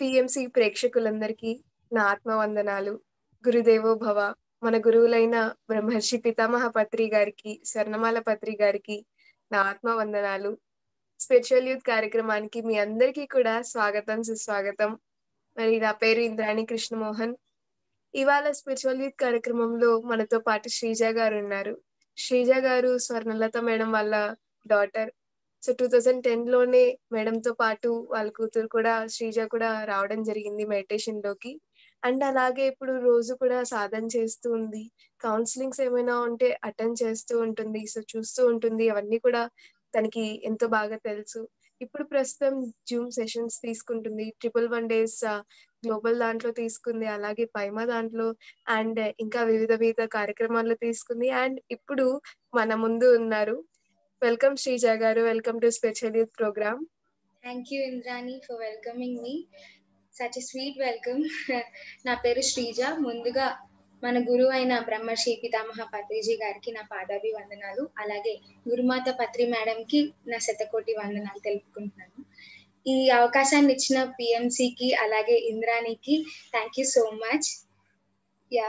PMC ప్రేక్షకులందరికీ నా ఆత్మవందనాలు. గురుదేవో భవ. మన గురువులైన బ్రహ్మర్షి పితామహ పత్రి గారికి, స్వర్ణమాల పత్రి గారికి నా ఆత్మవందనాలు. స్పిరిచువల్ యూత్ కార్యక్రమానికి మీ అందరికీ కూడా స్వాగతం, సుస్వాగతం. మరి నా పేరు ఇంద్రాణి కృష్ణమోహన్. ఇవాళ స్పిరిచువల్ యూత్ కార్యక్రమంలో మనతో పాటు శ్రీజ గారు ఉన్నారు. శ్రీజ గారు స్వర్ణలత మేడం వాళ్ళ డాటర్. సో 2010 లోనే మేడంతో పాటు వాళ్ళ కూతురు కూడా శ్రీజ కూడా రావడం జరిగింది మెడిటేషన్ లోకి. అండ్ అలాగే ఇప్పుడు రోజు కూడా సాధన చేస్తూ ఉంది. కౌన్సిలింగ్స్ ఏమైనా ఉంటే అటెండ్ చేస్తూ ఉంటుంది. సో చూస్తూ ఉంటుంది. అవన్నీ కూడా తనకి ఎంతో బాగా తెలుసు. ఇప్పుడు ప్రస్తుతం జూమ్ సెషన్స్ తీసుకుంటుంది. 111 డేస్ గ్లోబల్ దాంట్లో తీసుకుంది. అలాగే పైమా దాంట్లో అండ్ ఇంకా వివిధ కార్యక్రమాల్లో తీసుకుంది. అండ్ ఇప్పుడు మన ముందు ఉన్నారు. వెల్కమ్ శ్రీజ గారు. Welcome to spiritual youth program. Thank you, Indrani, for welcoming me. Such a sweet welcome. నా పేరు శ్రీజ. ముందుగా మన గురువు అయిన బ్రహ్మర్షి పితామహ పత్రిజీ గారికి నా పాదాభి వందనాలు, అలాగే గురుమాత పత్రి మేడంకి నా శతకోటి వందనాలు తెలుపుకుంటున్నాను. ఈ అవకాశాన్ని ఇచ్చిన పిఎంసికి అలాగే ఇంద్రానికి thank you so much. Yeah,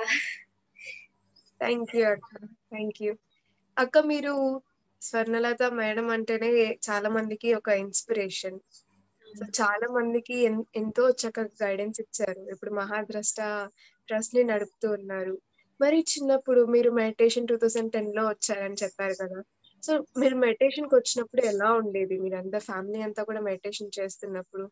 thank you అక్క. థ్యాంక్ యూ అక్క. మీరు స్వర్ణలత మేడం అంటేనే చాలా మందికి ఒక ఇన్స్పిరేషన్. సో చాలా మందికి ఎంతో చక్కగా గైడెన్స్ ఇచ్చారు. ఇప్పుడు మహాద్రష్ట ట్రస్ట్ ని నడుపుతూ ఉన్నారు. మరి చిన్నప్పుడు మీరు మెడిటేషన్ 2010 లో వచ్చారని చెప్పారు కదా. సో మీరు మెడిటేషన్ కి వచ్చినప్పుడు ఎలా ఉండేది? మీరంతా ఫ్యామిలీ అంతా కూడా మెడిటేషన్ చేస్తున్నప్పుడు?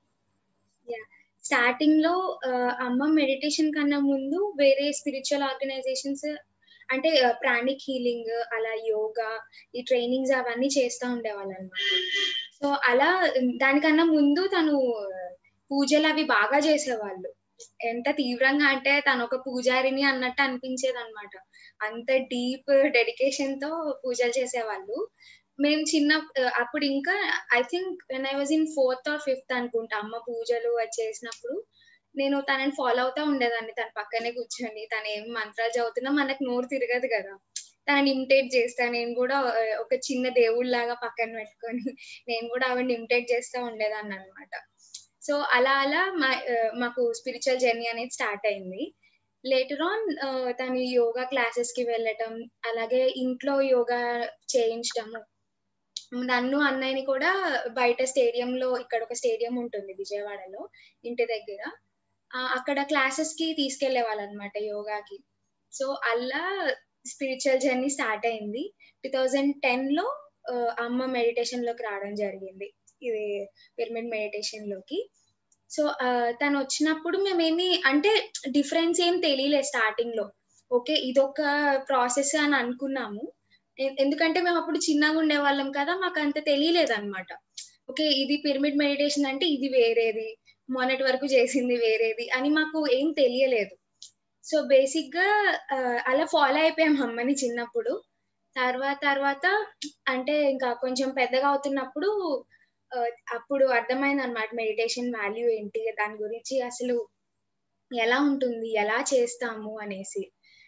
స్టార్టింగ్ లో అమ్మ మెడిటేషన్ కన్నా ముందు వేరే స్పిరిచువల్ ఆర్గనైజేషన్స్ అంటే ప్రాణిక్ హీలింగ్, అలా యోగా, ఈ ట్రైనింగ్స్ అవన్నీ చేస్తూ ఉండేవాళ్ళు అనమాట. సో అలా దానికన్నా ముందు తను పూజలు అవి బాగా చేసేవాళ్ళు. ఎంత తీవ్రంగా అంటే తను ఒక పూజారిని అన్నట్టు అనిపించేది అనమాట. అంత డీప్ డెడికేషన్ తో పూజలు చేసేవాళ్ళు. మేము అప్పుడు ఇంకా I think when I was in 4th or 5th అనుకుంటా, అమ్మ పూజలు అది చేసినప్పుడు నేను తనని ఫాలో అవుతా ఉండేదాన్ని. తన పక్కనే కూర్చొని తను ఏం మంత్రాలు చదువుతున్నా మనకు నోరు తిరగదు కదా, తనని ఇమిటేట్ చేస్తా. నేను కూడా ఒక చిన్న దేవుళ్ళలాగా పక్కన పెట్టుకొని నేను కూడా ఆవిడని ఇమిటేట్ చేస్తా ఉండేదాన్ని అనమాట. సో అలా మాకు స్పిరిచువల్ జర్నీ అనేది స్టార్ట్ అయింది. లేటర్ ఆన్ తను యోగా క్లాసెస్ కి వెళ్ళటం, అలాగే ఇంట్లో యోగా చేయించడము. నన్ను అన్నయ్యని కూడా బయట స్టేడియంలో, ఇక్కడ ఒక స్టేడియం ఉంటుంది విజయవాడలో ఇంటి దగ్గర, అక్కడ క్లాసెస్ కి తీసుకెళ్లే వాళ్ళు అనమాట యోగాకి. సో అలా స్పిరిచువల్ జర్నీ స్టార్ట్ అయింది. 2010 లో అమ్మ మెడిటేషన్ లోకి రావడం జరిగింది, ఇది పిరమిడ్ మెడిటేషన్ లోకి. సో తను వచ్చినప్పుడు మేమేమి అంటే డిఫరెన్స్ ఏం తెలియలేదు స్టార్టింగ్ లో. ఓకే ఇదొక ప్రాసెస్ అని అనుకున్నాము, ఎందుకంటే మేము అప్పుడు చిన్నగా ఉండేవాళ్ళం కదా, మాకు అంత తెలియలేదు అనమాట. ఓకే ఇది పిరమిడ్ మెడిటేషన్ అంటే ఇది వేరేది, మొన్నటి వరకు చేసింది వేరేది అని మాకు ఏం తెలియలేదు. సో బేసిక్ గా అలా ఫాలో అయిపోయాం అమ్మని చిన్నప్పుడు. తర్వాత అంటే ఇంకా కొంచెం పెద్దగా అవుతున్నప్పుడు అప్పుడు అర్థమైంది అనమాట మెడిటేషన్ వాల్యూ ఏంటి, దాని గురించి అసలు ఎలా ఉంటుంది, ఎలా చేస్తాము అనేసి.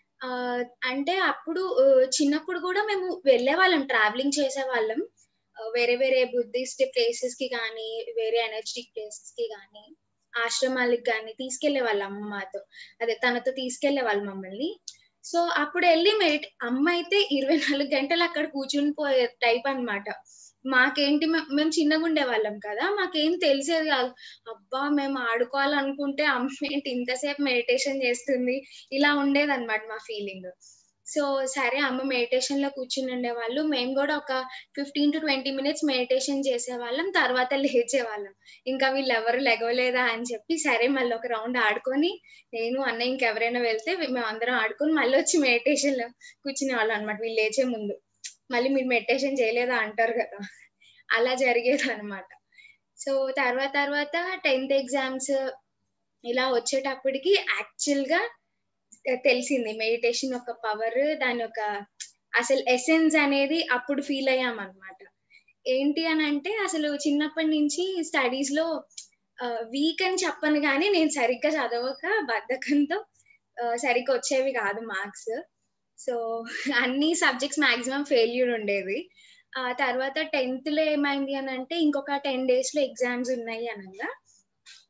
అంటే అప్పుడు చిన్నప్పుడు కూడా మేము వెళ్ళే వాళ్ళం, ట్రావెలింగ్ చేసే వాళ్ళం వేరే వేరే బుద్ధిస్ట్ ప్లేసెస్ కి కానీ, వేరే ఎనర్జెటిక్ ప్లేసెస్ కి కానీ, ఆశ్రమాలకు కానీ తీసుకెళ్లే వాళ్ళం అమ్మ మాతో. అదే తనతో తీసుకెళ్లే వాళ్ళు మమ్మల్ని. సో అప్పుడు వెళ్ళి అమ్మ అయితే 24 గంటలు అక్కడ కూర్చుని పోయే టైప్ అనమాట. మాకేంటి, మేము చిన్నగా ఉండే వాళ్ళం కదా, మాకేం తెలిసేది కాదు. అబ్బా మేము ఆడుకోవాలనుకుంటే అమ్మ ఏంటి ఇంతసేపు మెడిటేషన్ చేస్తుంది, ఇలా ఉండేది అనమాట మా ఫీలింగ్. సో సరే అమ్మ మెడిటేషన్ లో కూర్చుని ఉండేవాళ్ళు, మేము కూడా ఒక 15 to 20 minutes మెడిటేషన్ చేసేవాళ్ళం, తర్వాత లేచేవాళ్ళం. ఇంకా వీళ్ళు ఎవరు లెగవలేదా అని చెప్పి సరే మళ్ళీ ఒక రౌండ్ ఆడుకొని, నేను అన్నయ్య ఇంకెవరైనా వెళ్తే మేము అందరం ఆడుకొని మళ్ళీ వచ్చి మెడిటేషన్ లో కూర్చునే వాళ్ళం అనమాట. వీళ్ళు లేచే ముందు మళ్ళీ మీరు మెడిటేషన్ చేయలేదా అంటారు కదా, అలా జరిగేది అనమాట. సో తర్వాత 10th ఎగ్జామ్స్ ఇలా వచ్చేటప్పటికి యాక్చువల్ గా తెలిసింది మెడిటేషన్ యొక్క పవర్, దాని యొక్క అసలు ఎసెన్స్ అనేది అప్పుడు ఫీల్ అయ్యాం అనమాట. ఏంటి అని అంటే అసలు చిన్నప్పటి నుంచి స్టడీస్ లో వీక్ అని చెప్పను కానీ నేను సరిగ్గా చదవక బద్ధకంతో సరిగ్గా వచ్చేవి కాదు మార్క్స్. సో అన్ని సబ్జెక్ట్స్ మాక్సిమం ఫెయిల్యూర్ ఉండేది. తర్వాత 10th లో ఏమైంది అని అంటే ఇంకొక 10 days లో ఎగ్జామ్స్ ఉన్నాయి అనగా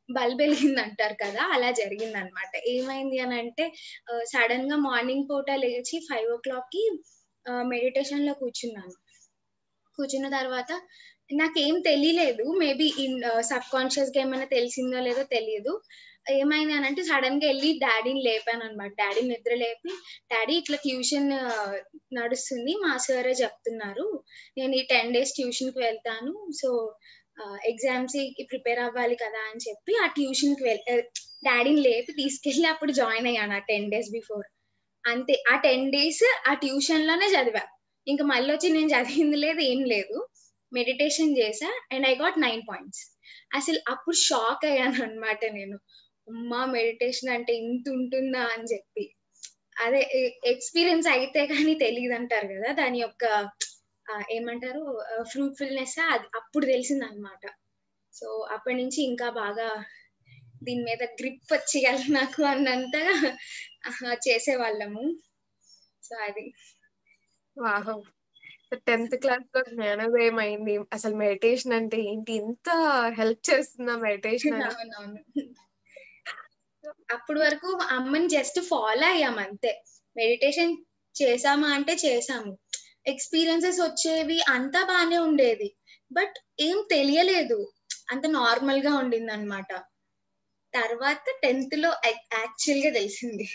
బల్బ్ వెలిగింది అంటారు కదా, అలా జరిగింది అనమాట. ఏమైంది అని అంటే సడన్ గా మార్నింగ్ పూట లేచి 5 o'clock మెడిటేషన్ లో కూర్చున్న తర్వాత నాకేం తెలియలేదు. మేబీ సబ్ కాన్షియస్ గా ఏమైనా తెలిసిందో లేదో తెలియదు. ఏమైంది అని అంటే సడన్ గా వెళ్ళి డాడీని లేపాను అనమాట. డాడీ నిద్ర లేపి, డాడీ ఇట్లా ట్యూషన్ నడుస్తుంది, మా సారే చెప్తున్నారు, నేను ఈ 10 days ట్యూషన్ కి వెళ్తాను, సో ఎగ్జామ్స్ కి ప్రిపేర్ అవ్వాలి కదా అని చెప్పి ఆ ట్యూషన్ కి డాడీని లేపి తీసుకెళ్ళి అప్పుడు జాయిన్ అయ్యాను ఆ 10 days బిఫోర్. అంతే, ఆ 10 days ఆ ట్యూషన్ లోనే చదివా. ఇంకా మళ్ళీ వచ్చి నేను చదివింది లేదు, ఏం లేదు, మెడిటేషన్ చేసా అండ్ ఐ గాట్ 9 points. అసలు అప్పుడు షాక్ అయ్యాను అనమాట నేను. అమ్మా, మెడిటేషన్ అంటే ఇంత ఉంటుందా అని చెప్పి. అదే ఎక్స్పీరియన్స్ అయితే కానీ తెలియదు అంటారు కదా, దాని యొక్క ఏమంటారు ఫ్రూట్ఫుల్నెస్ అది అప్పుడు తెలిసింది అనమాట. సో అప్పటి నుంచి ఇంకా బాగా దీని మీద గ్రిప్ వచ్చేయాలి నాకు అన్నంతగా చేసేవాళ్ళము. సో అది. వాహ్! 10th క్లాస్ లో జ్ఞానోదయం అయింది. అసలు మెడిటేషన్ అంటే ఏంటి? ఎంత హెల్ప్ చేస్తుందా మెడిటేషన్ అని? అవునవును. అప్పటి వరకు అమ్మని జస్ట్ ఫాలో అయ్యాం అంతే. మెడిటేషన్ చేసామా అంటే చేసాము. ఎక్స్పీరియన్సెస్ వచ్చేవి, అంతా బానే ఉండేది, బట్ ఏం తెలియలేదు, అంత నార్మల్ గా ఉండింది అనమాట. తర్వాత 10th లో యాక్చువల్ గా తెలిసింది.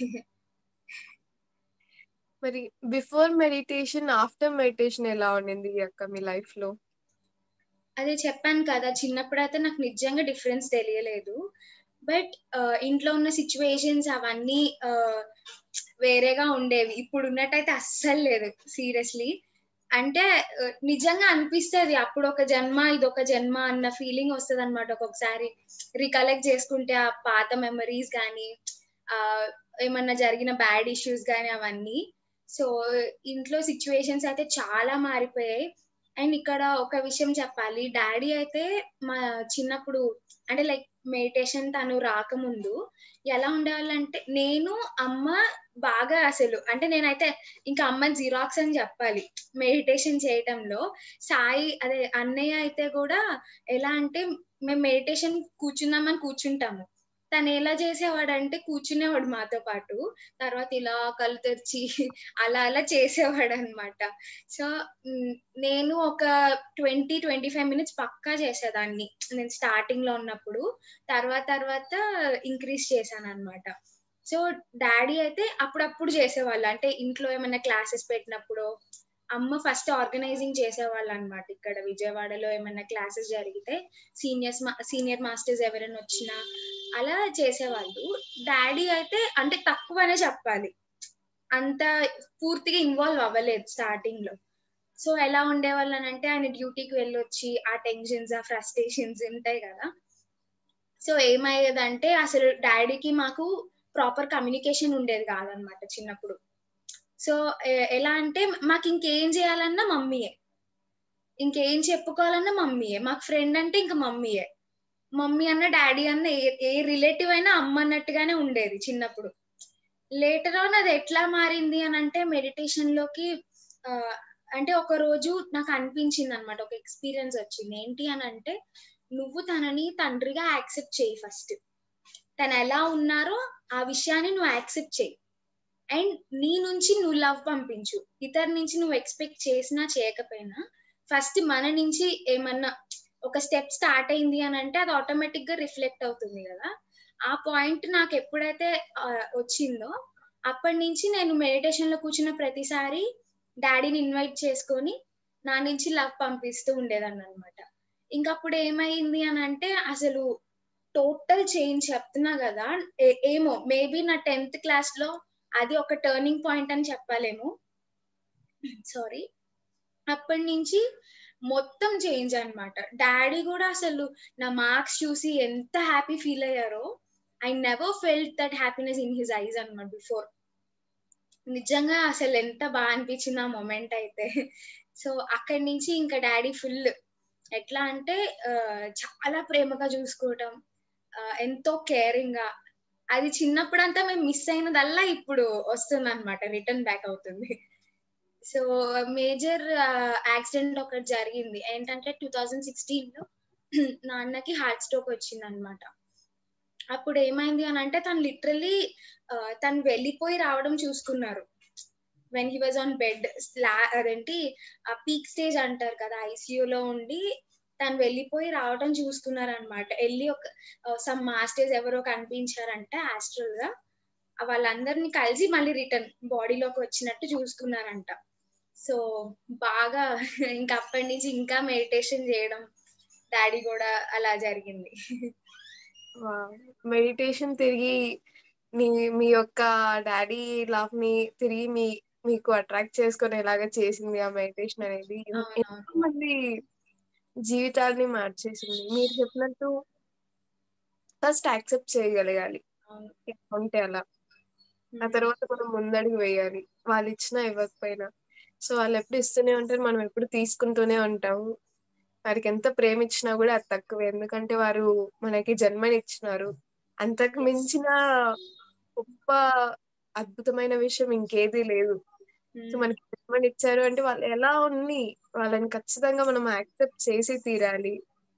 మరి బిఫోర్ మెడిటేషన్, ఆఫ్టర్ మెడిటేషన్ ఎలా ఉండింది అక్క మీ లైఫ్ లో? అదే చెప్పాను కదా, చిన్నప్పుడైతే నాకు నిజంగా డిఫరెన్స్ తెలియలేదు, బట్ ఇంట్లో ఉన్న సిచ్యువేషన్స్ అవన్నీ వేరేగా ఉండేవి. ఇప్పుడు ఉన్నట్టయితే అస్సలు లేదు సీరియస్లీ. అంటే నిజంగా అనిపిస్తుంది అప్పుడు ఒక జన్మ ఇదొక జన్మ అన్న ఫీలింగ్ వస్తుంది అనమాట. ఒక్కొక్కసారి రికలెక్ట్ చేసుకుంటే ఆ పాత మెమరీస్ కానీ, ఆ ఏమన్నా జరిగిన బ్యాడ్ ఇష్యూస్ కానీ అవన్నీ. సో ఇంట్లో సిచ్యువేషన్స్ అయితే చాలా మారిపోయాయి. అండ్ ఇక్కడ ఒక విషయం చెప్పాలి, డాడీ అయితే మా చిన్నప్పుడు అంటే లైక్ మెడిటేషన్ తను రాకముందు ఎలా ఉండేవాళ్ళంటే, నేను అమ్మ బాగా అసలు అంటే నేనైతే ఇంకా అమ్మ జిరాక్స్ అని చెప్పాలి మెడిటేషన్ చేయటంలో. సాయి అదే అన్నయ్య అయితే కూడా ఎలా అంటే, మేము మెడిటేషన్ కూర్చుందామని కూర్చుంటాము, తను ఎలా చేసేవాడంటే కూర్చునేవాడు మాతో పాటు, తర్వాత ఇలా కళ్ళు తెరిచి అలా అలా చేసేవాడు అనమాట. సో నేను ఒక 20-25 minutes పక్కా చేసేదాన్ని నేను స్టార్టింగ్ లో ఉన్నప్పుడు. తర్వాత ఇంక్రీజ్ చేశాను అనమాట. సో డాడీ అయితే అప్పుడప్పుడు చేసేవాళ్ళు, అంటే ఇంట్లో ఏమైనా క్లాసెస్ పెట్టినప్పుడు. అమ్మ ఫస్ట్ ఆర్గనైజింగ్ చేసేవాళ్ళు అనమాట. ఇక్కడ విజయవాడలో ఏమైనా క్లాసెస్ జరిగితే సీనియర్ మాస్టర్స్ ఎవరైనా వచ్చినా అలా చేసేవాళ్ళు. డాడీ అయితే అంటే తక్కువనే చెప్పాలి, అంత పూర్తిగా ఇన్వాల్వ్ అవ్వలేదు స్టార్టింగ్ లో. సో ఎలా ఉండేవాళ్ళు అని అంటే, ఆయన డ్యూటీకి వెళ్ళొచ్చి ఆ టెన్షన్స్ ఆ ఫ్రస్ట్రేషన్స్ ఉంటాయి కదా. సో ఏమయ్యేదంటే అసలు డాడీకి మాకు ప్రాపర్ కమ్యూనికేషన్ ఉండేది కాదనమాట చిన్నప్పుడు. సో ఎలా అంటే మాకు ఇంకేం చేయాలన్నా మమ్మీయే, ఇంకేం చెప్పుకోవాలన్నా మమ్మీయే, మాకు ఫ్రెండ్ అంటే ఇంకా మమ్మీయే. మమ్మీ అన్న డాడీ అన్న ఏ రిలేటివ్ అయినా అమ్మ అన్నట్టుగానే ఉండేది చిన్నప్పుడు. లేటర్ ఆన్ అది ఎట్లా మారింది అని అంటే మెడిటేషన్ లోకి అంటే ఒక రోజు నాకు అనిపించింది అనమాట, ఒక ఎక్స్పీరియన్స్ వచ్చింది. ఏంటి అని అంటే, నువ్వు తనని తండ్రిగా యాక్సెప్ట్ చేయి ఫస్ట్. తను ఎలా ఉన్నారో ఆ విషయాన్ని నువ్వు యాక్సెప్ట్ చేయి, అండ్ నీ నుంచి నువ్వు లవ్ పంపించు. ఇతరు నుంచి నువ్వు ఎక్స్పెక్ట్ చేసినా చేయకపోయినా ఫస్ట్ మన నుంచి ఏమన్నా ఒక స్టెప్ స్టార్ట్ అయింది అని అంటే అది ఆటోమేటిక్ గా రిఫ్లెక్ట్ అవుతుంది కదా. ఆ పాయింట్ నాకు ఎప్పుడైతే వచ్చిందో అప్పటి నుంచి నేను మెడిటేషన్ లో కూర్చున్న ప్రతిసారి డాడీని ఇన్వైట్ చేసుకొని నా నుంచి లవ్ పంపిస్తూ ఉండేదాన్ని అనమాట. ఇంకప్పుడు ఏమైంది అని అంటే అసలు టోటల్ చేంజ్ చెప్తున్నా కదా. ఏమో మేబీ నా 10th క్లాస్ లో అది ఒక టర్నింగ్ పాయింట్ అని చెప్పలేము, సారీ. అప్పటి నుంచి మొత్తం చేంజ్ అనమాట. డాడీ కూడా అసలు నా మార్క్స్ చూసి ఎంత హ్యాపీ ఫీల్ అయ్యారో, I never felt that happiness in his eyes అనమాట బిఫోర్. నిజంగా అసలు ఎంత బాగా అనిపించింది ఆ మొమెంట్ అయితే. సో అక్కడి నుంచి ఇంకా డాడీ ఫుల్ ఎట్లా అంటే చాలా ప్రేమగా చూసుకోవటం, ఎంతో కేరింగ్ గా. అది చిన్నప్పుడు అంతా మేము మిస్ అయినదల్లా ఇప్పుడు వస్తుంది అనమాట, రిటర్న్ బ్యాక్ అవుతుంది. సో మేజర్ యాక్సిడెంట్ ఒకటి జరిగింది. ఏంటంటే 2016 లో నాన్నకి హార్ట్ స్ట్రోక్ వచ్చింది అనమాట. అప్పుడు ఏమైంది అని అంటే తను లిటరల్లీ తను వెళ్ళిపోయి రావడం చూసుకున్నారు. When he was on bed అదేంటి పీక్ స్టేజ్ అంటారు కదా, ఐసీయూలో ఉండి తను వెళ్ళిపోయి రావడం చూసుకున్నారనమాట. వెళ్ళి ఒక సమ్ మాస్టర్స్ ఎవరో కనిపించారంటే ఆస్ట్రల్ గా, వాళ్ళందరినీ కలిసి మళ్ళీ రిటర్న్ బాడీలోకి వచ్చినట్టు చూసుకున్నారంట. సో బాగా ఇంకా అప్పటి నుంచి ఇంకా మెడిటేషన్ చేయడం డాడీ కూడా అలా జరిగింది. మెడిటేషన్ తిరిగి మీ యొక్క డాడీ లవ్ ని తిరిగి మీకు అట్రాక్ట్ చేసుకునేలాగా చేసింది ఆ మెడిటేషన్ అనేది. అవునవును. ఎంతో మంది జీవితాల్ని మార్చేసింది. మీరు చెప్పినట్టు ఫస్ట్ యాక్సెప్ట్ చేయగలగాలి అవును. ఎలా ఉంటే అలా. ఆ తర్వాత మనం ముందడుగు వేయాలి, వాళ్ళు ఇచ్చినా ఇవ్వకపోయినా. సో వాళ్ళు ఎప్పుడు ఇస్తూనే ఉంటారు, మనం ఎప్పుడు తీసుకుంటూనే ఉంటాము. వారికి ఎంత ప్రేమ ఇచ్చినా కూడా అది తక్కువే, ఎందుకంటే వారు మనకి జన్మనిచ్చినారు. అంతకు Yes. మించిన గొప్ప అద్భుతమైన విషయం ఇంకేదీ లేదు. సో మనకి జన్మనిచ్చారు అంటే వాళ్ళు ఎలా ఉన్ని వాళ్ళని ఖచ్చితంగా మనం యాక్సెప్ట్ చేసి తీరాలి.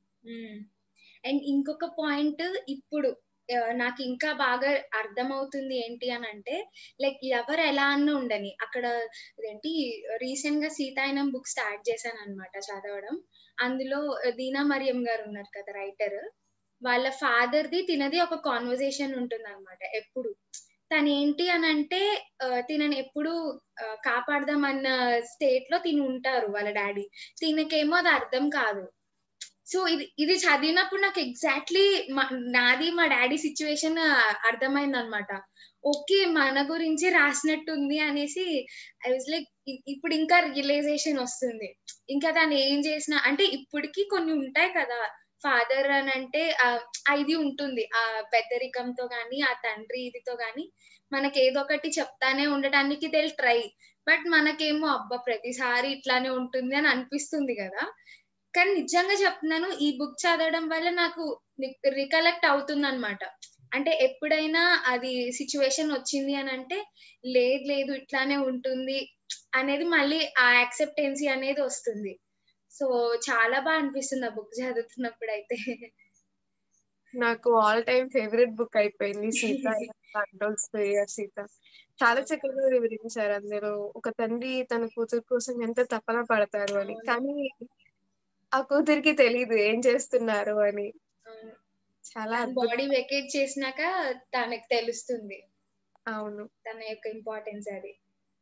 అండ్ ఇంకొక పాయింట్ ఇప్పుడు నాకు ఇంకా బాగా అర్థమవుతుంది ఏంటి అని అంటే, లైక్ ఎవరు ఎలా అన్న ఉండని అక్కడ ఏంటి, రీసెంట్ గా సీతాయనం బుక్ స్టార్ట్ చేశాను అనమాట చదవడం. అందులో దీనా మరియం గారు ఉన్నారు కదా రైటర్, వాళ్ళ ఫాదర్ ది తినది ఒక కాన్వర్సేషన్ ఉంటుంది అనమాట ఎప్పుడు. తను ఏంటి అని అంటే తినని ఎప్పుడు కాపాడదామన్న స్టేట్ లో తిని ఉంటారు వాళ్ళ డాడీ. తినకేమో అది అర్థం కాదు. సో ఇది చదివినప్పుడు నాకు ఎగ్జాక్ట్లీ నాది మా డాడీ సిచ్యువేషన్ అర్థమైంది అనమాట. ఓకే, మన గురించి రాసినట్టుంది అనేసి ఐ వాజ్ లైక్, ఇప్పుడు ఇంకా రియలైజేషన్ వస్తుంది. ఇంకా దాన్ని ఏం చేసినా అంటే ఇప్పటికి కొన్ని ఉంటాయి కదా, ఫాదర్ అని అంటే ఇది ఉంటుంది ఆ పెద్దరికంతో గాని ఆ తండ్రి ఇదితో గాని మనకి ఏదో ఒకటి చెప్తానే ఉండటానికి దే ట్రై. బట్ మనకేమో అబ్బా ప్రతిసారి ఇట్లానే ఉంటుంది అని అనిపిస్తుంది కదా. కానీ నిజంగా చెప్తున్నాను, ఈ బుక్ చదవడం వల్ల నాకు రికలెక్ట్ అవుతుంది అనమాట. అంటే ఎప్పుడైనా అది సిచ్యువేషన్ వచ్చింది అని అంటే లేదు లేదు ఇట్లానే ఉంటుంది అనేది మళ్ళీ ఆ యాక్సెప్టెన్సీ అనేది వస్తుంది. సో చాలా బాగా అనిపిస్తుంది ఆ బుక్ చదువుతున్నప్పుడు అయితే. నాకు ఆల్ టైమ్ ఫేవరెట్ బుక్ అయిపోయింది సీత. సీత చాలా చక్కగా వివరించారు. అందులో ఒక తండ్రి తన కూతురు కోసం ఎంత తపన పడతారు అని, అవును. కానీ ఆ కూతురికి తెలీదు ఏం చేస్తున్నారు అని. అవును. చాలా తన అద్భుతం. బాడీ వెకేట్ చేసినాక తనకి తెలుస్తుంది అవును. తన యొక్క ఇంపార్టెన్స్ అది.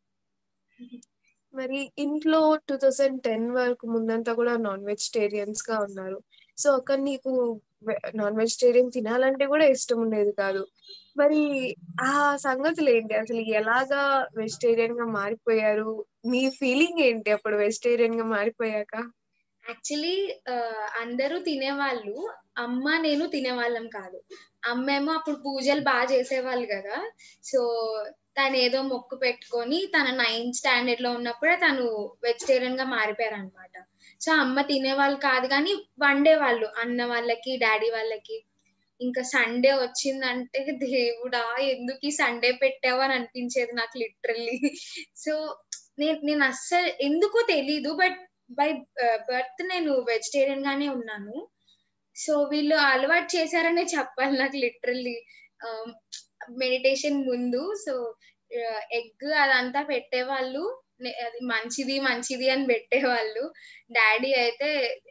మరి ఇంట్లో 2010 వరకు ముందంతా కూడా నాన్ వెజిటేరియన్స్ గా ఉన్నారు. సో అక్కడ నీకు నాన్ వెజిటేరియన్ తినాలంటే కూడా ఇష్టం ఉండేది కాదు. మరి ఆ సంగతులు ఏంటి, అసలు ఎలాగా వెజిటేరియన్ గా మారిపోయారు? మీ ఫీలింగ్ ఏంటి అప్పుడు వెజిటేరియన్ గా మారిపోయాక? యాక్చువల్లీ అందరూ తినేవాళ్ళు, అమ్మ నేను తినేవాళ్ళం కాదు. అమ్మేమో అప్పుడు పూజలు బాగా చేసేవాళ్ళు కదా. సో తను ఏదో మొక్కు పెట్టుకొని తన 9th స్టాండర్డ్ లో ఉన్నప్పుడే తను వెజిటేరియన్ గా మారిపోయారనమాట. సో అమ్మ తినేవాళ్ళు కాదు కానీ వండేవాళ్ళు అన్న వాళ్ళకి డాడీ వాళ్ళకి. ఇంకా సండే వచ్చిందంటే దేవుడా ఎందుకు ఈ సండే పెట్టావు అని అనిపించేది నాకు లిటరల్లీ. సో నేను అస్సలు ఎందుకో తెలీదు, బట్ బై బర్త్ నేను వెజిటేరియన్ గానే ఉన్నాను. సో వీళ్ళు అలవాటు చేశారనే చెప్పాలి నాకు లిటరల్లీ. మెడిటేషన్ ముందు సో ఎగ్ అదంతా పెట్టేవాళ్ళు, అది మంచిది మంచిది అని పెట్టేవాళ్ళు. డాడీ అయితే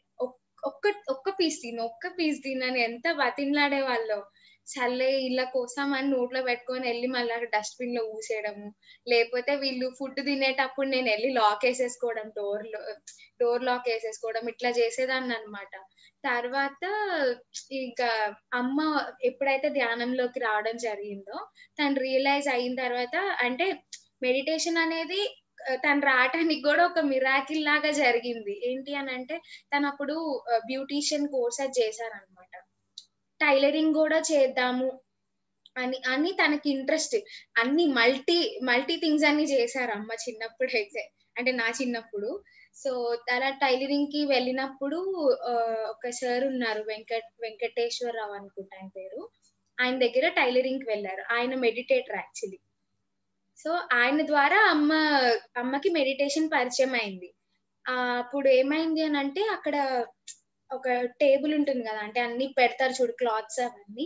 ఒక్క పీస్ తినని ఎంత బతిమలాడేవాళ్ళో. సర్లే వీళ్ళ కోసం అని నోట్లో పెట్టుకొని వెళ్ళి మళ్ళీ డస్ట్బిన్ లో ఊసేయడము, లేకపోతే వీళ్ళు ఫుడ్ తినేటప్పుడు నేను వెళ్ళి లాక్ వేసేసుకోవడం, డోర్ లాక్ వేసేసుకోవడం, ఇట్లా చేసేదాన్ని అనమాట. తర్వాత ఇంకా అమ్మ ఎప్పుడైతే ధ్యానంలోకి రావడం జరిగిందో, తను రియలైజ్ అయిన తర్వాత అంటే మెడిటేషన్ అనేది తను రావటానికి కూడా ఒక మిరాకిల్ లాగా జరిగింది. ఏంటి అని అంటే తను అప్పుడు బ్యూటీషియన్ కోర్స్ అది చేశారనమాట. టైలరింగ్ కూడా చేద్దాము అని తనకి ఇంట్రెస్ట్. అన్ని మల్టీ థింగ్స్ అన్ని చేశారు అమ్మ చిన్నప్పుడు అయితే, అంటే నా చిన్నప్పుడు. సో అలా టైలరింగ్ కి వెళ్ళినప్పుడు ఒక సార్ ఉన్నారు, వెంకటేశ్వరరావు అనుకుంటా ఆయన పేరు. ఆయన దగ్గర టైలరింగ్ కి వెళ్ళారు. ఆయన మెడిటేటర్ యాక్చువల్లీ. సో ఆయన ద్వారా అమ్మకి మెడిటేషన్ పరిచయం అయింది. అప్పుడు ఏమైంది అని అంటే అక్కడ ఒక టేబుల్ ఉంటుంది కదా, అంటే అన్ని పెడతారు చూడు క్లాత్స్ అవన్నీ.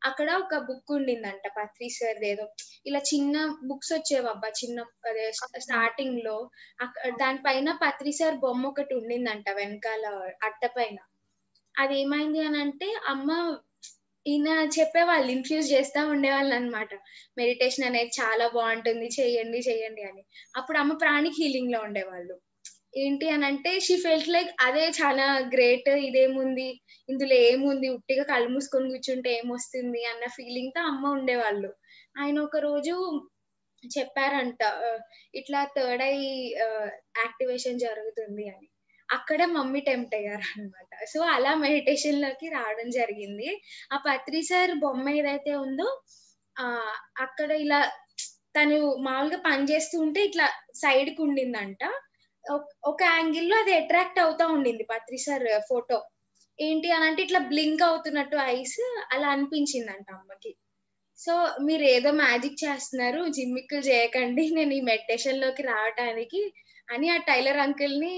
అక్కడ ఒక బుక్ ఉండిందంట పత్రి సార్ ఏదో ఇలా చిన్న బుక్స్ వచ్చేవబ్బా చిన్న అదే స్టార్టింగ్ లో దానిపైన పత్రి సార్ బొమ్మ ఒకటి ఉండిందంట వెనకాల అట్ట పైన. అది ఏమైంది అని అంటే అమ్మ ఈయన చెప్పేవాళ్ళు ఇన్ఫ్యూజ్ చేస్తా ఉండేవాళ్ళు అనమాట. మెడిటేషన్ అనేది చాలా బాగుంటుంది, చెయ్యండి చెయ్యండి అని. అప్పుడు అమ్మ ప్రాణిక్ హీలింగ్ లో ఉండేవాళ్ళు. ఏంటి అని అంటే షీ ఫెల్ట్ లైక్ అదే చాలా గ్రేట్, ఇదేముంది ఇందులో ఏముంది, ఉట్టిగా కళ్ళు మూసుకొని కూర్చుంటే ఏమొస్తుంది అన్న ఫీలింగ్ తో అమ్మ ఉండేవాళ్ళు. ఆయన ఒక రోజు చెప్పారంట ఇట్లా థర్డ్ ఐ యాక్టివేషన్ జరుగుతుంది అని. అక్కడే మమ్మీ టెంప్ట్ అయ్యారు అనమాట. సో అలా మెడిటేషన్ లోకి రావడం జరిగింది. ఆ పత్రి సార్ బొమ్మ ఏదైతే ఉందో ఆ అక్కడ ఇలా తను మామూలుగా పని చేస్తూ ఉంటే ఇట్లా సైడ్ కు ఉండిందంట. ఒక యాంగిల్ లో అది అట్రాక్ట్ అవుతా ఉండింది పత్రి సార్ ఫోటో. ఏంటి అని అంటే ఇట్లా బ్లింక్ అవుతున్నట్టు ఐస్ అలా అనిపించిందంట అమ్మకి. సో మీరు ఏదో మ్యాజిక్ చేస్తున్నారు, జిమ్మిక్కులు చేయకండి, నేను ఈ మెడిటేషన్ లోకి రావటానికి అని ఆ టైలర్ అంకుల్ ని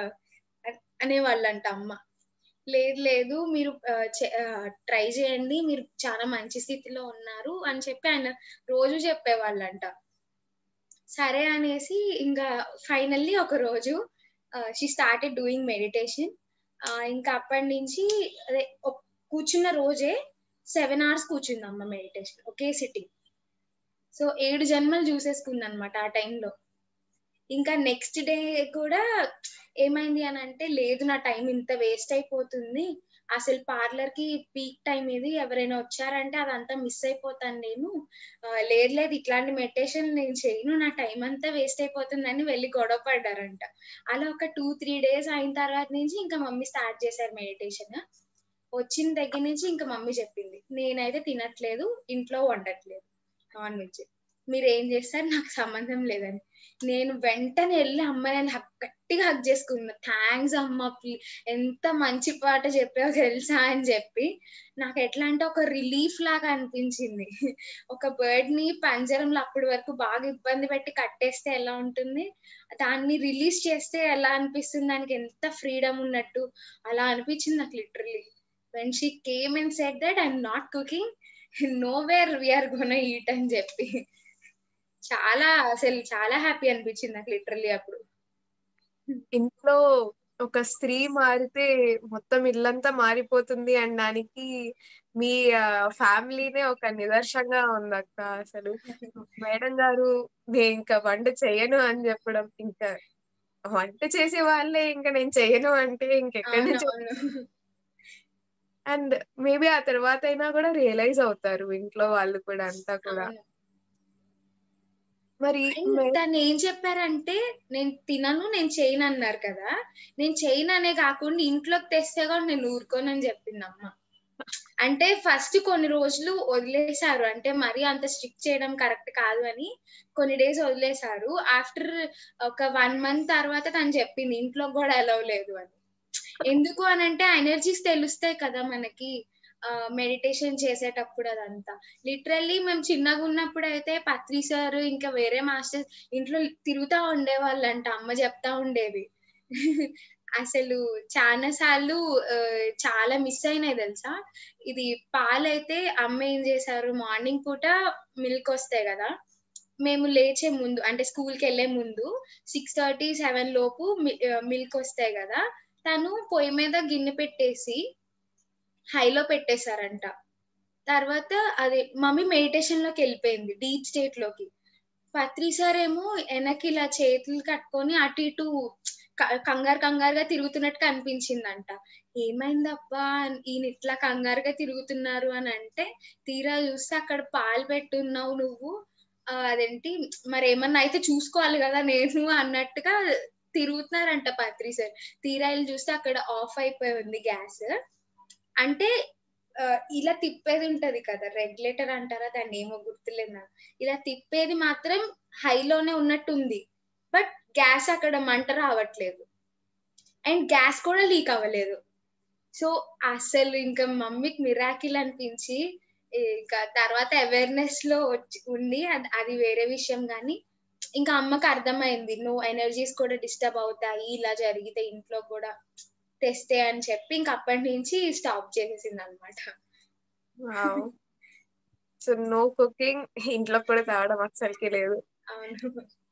అనేవాళ్ళంట అమ్మ. లేదు లేదు మీరు ట్రై చేయండి, మీరు చాలా మంచి స్థితిలో ఉన్నారు అని చెప్పి ఆయన రోజు చెప్పేవాళ్ళంట. సరే అనేసి ఇంకా ఫైనల్లీ ఒక రోజు షీ స్టార్టెడ్ డూయింగ్ మెడిటేషన్. ఇంకా అప్పటి నుంచి అదే కూర్చున్న రోజే 7 hours కూర్చుంది అమ్మ మెడిటేషన్ ఒకే సిట్టింగ్. సో 7 జన్మలు చూసేసుకుంది అనమాట ఆ టైంలో. ఇంకా నెక్స్ట్ డే కూడా ఏమైంది అని అంటే లేదు నా టైం ఇంత వేస్ట్ అయిపోతుంది, అసలు పార్లర్ కి పీక్ టైం ఇది, ఎవరైనా వచ్చారంటే అదంతా మిస్ అయిపోతాను నేను, లేదు లేదు ఇట్లాంటి మెడిటేషన్ నేను చేయను, నా టైం అంతా వేస్ట్ అయిపోతుందని వెళ్ళి గొడవ పడ్డారంట. అలా ఒక 2-3 days అయిన తర్వాత నుంచి ఇంకా మమ్మీ స్టార్ట్ చేశారు మెడిటేషన్. వచ్చిన దగ్గర నుంచి ఇంకా మమ్మీ చెప్పింది నేనైతే తినట్లేదు, ఇంట్లో వండట్లేదు నాన్ వెజ్, మీరు ఏం చేస్తారు నాకు సంబంధం లేదని. నేను వెంటనే వెళ్ళి అమ్మాయిని గట్టిగా హగ్ చేసుకున్నా, థ్యాంక్స్ అమ్మ, ఎంత మంచి పాట చెప్పావు తెలుసా అని చెప్పి. నాకు ఎట్లా అంటే ఒక రిలీఫ్ లాగా అనిపించింది. ఒక బర్డ్ ని పంజరంలో అప్పటి వరకు బాగా ఇబ్బంది పెట్టి కట్టేస్తే ఎలా ఉంటుంది, దాన్ని రిలీజ్ చేస్తే ఎలా అనిపిస్తుంది, దానికి ఎంత ఫ్రీడమ్ ఉన్నట్టు అలా అనిపించింది నాకు literally. when she came and said that I'm not cooking, nowhere we are gonna eat అని చెప్పి చాలా అసలు చాలా హ్యాపీ అనిపించింది నాకు లిటరలీ అప్పుడు. ఇంట్లో ఒక స్త్రీ మారితే మొత్తం ఇల్లంతా మారిపోతుంది అనడానికి మీ ఫ్యామిలీనే ఒక నిదర్శనంగా ఉంది అక్క. అసలు మేడం గారు నేను ఇంకా వంట చేయను అని చెప్పడం, ఇంకా వంట చేసే వాళ్ళే ఇంకా నేను చేయను అంటే ఇంకెక్కడి నుంచి. అవునవును. అండ్ మేబీ ఆ తర్వాత అయినా కూడా రియలైజ్ అవుతారు ఇంట్లో వాళ్ళు కూడా అంతా కూడా. అవును. మరి అండ్ తను ఏం చెప్పారంటే నేను తినను, నేను చేయను అన్నారు కదా, నేను చేయను అనే కాకుండా ఇంట్లోకి తెస్తే కూడా నేను ఊరుకోనని చెప్పింది అమ్మ. అంటే ఫస్ట్ కొన్ని రోజులు వదిలేశారు, అంటే మరీ అంత స్ట్రిక్ట్ చేయడం కరెక్ట్ కాదు అని కొన్ని డేస్ వదిలేశారు. ఆఫ్టర్ ఒక 1 month తర్వాత తను చెప్పింది ఇంట్లో కూడా అలౌ లేదు అని. ఎందుకు అని అంటే ఆ ఎనర్జీస్ తెలుస్తాయి కదా మనకి మెడిటేషన్ చేసేటప్పుడు. అదంతా లిటరల్లీ మేము చిన్నగా ఉన్నప్పుడు అయితే పత్రి సార్ ఇంకా వేరే మాస్టర్స్ ఇంట్లో తిరుగుతా ఉండేవాళ్ళంట, అమ్మ చెప్తా ఉండేది. అసలు చాలా సార్లు చాలా మిస్ అయినాయి తెలుసా. ఇది పాలైతే అమ్మ ఏం చేశారు, మార్నింగ్ పూట మిల్క్ వస్తాయి కదా, మేము లేచే ముందు అంటే స్కూల్ కి వెళ్లే ముందు 6:30-7 లోపు మిల్క్ వస్తాయి కదా, తను పొయ్యి మీద గిన్నె పెట్టేసి హైలో పెట్టేశారంట. తర్వాత అది మమ్మీ మెడిటేషన్ లోకి వెళ్ళిపోయింది, డీప్ స్టేట్ లోకి. పత్రి సార్ ఏమో వెనక్కి ఇలా చేతులు కట్టుకొని అటు ఇటు కంగారు కంగారుగా తిరుగుతున్నట్టు కనిపించిందంట. ఏమైందబ్బా ఈయన ఇట్లా కంగారుగా తిరుగుతున్నారు అని అంటే తీరా చూస్తే అక్కడ పాలు పెట్టున్నావు నువ్వు, అదేంటి మరి ఏమన్నా అయితే చూసుకోవాలి కదా నేను అన్నట్టుగా తిరుగుతున్నారంట పత్రి సార్. తీరా వెళ్ళి చూస్తే అక్కడ ఆఫ్ అయిపోయి ఉంది గ్యాస్. అంటే ఇలా తిప్పేది ఉంటది కదా, రెగ్యులేటర్ అంటారా దాన్ని, ఏమో గుర్తులేదు నాకు. ఇలా తిప్పేది మాత్రం హైలోనే ఉన్నట్టుంది, బట్ గ్యాస్ అక్కడ మంట రావట్లేదు అండ్ గ్యాస్ కూడా లీక్ అవ్వలేదు. సో అసలు ఇంకా మమ్మీకి మిరాకిల్ అనిపించి ఇంకా తర్వాత అవేర్నెస్ లో ఉండి అది వేరే విషయం. కానీ ఇంకా అమ్మకి అర్థమైంది నో ఎనర్జీస్ కూడా డిస్టర్బ్ అవుతాయి ఇలా జరిగితే ఇంట్లో కూడా తెస్తే అని చెప్పి ఇంకా అప్పటి నుంచి స్టాప్ చేసేసింది అనమాట. సో నో కుకింగ్, ఇంట్లో కూడా తేవడం అస్సలకి లేదు. అవును.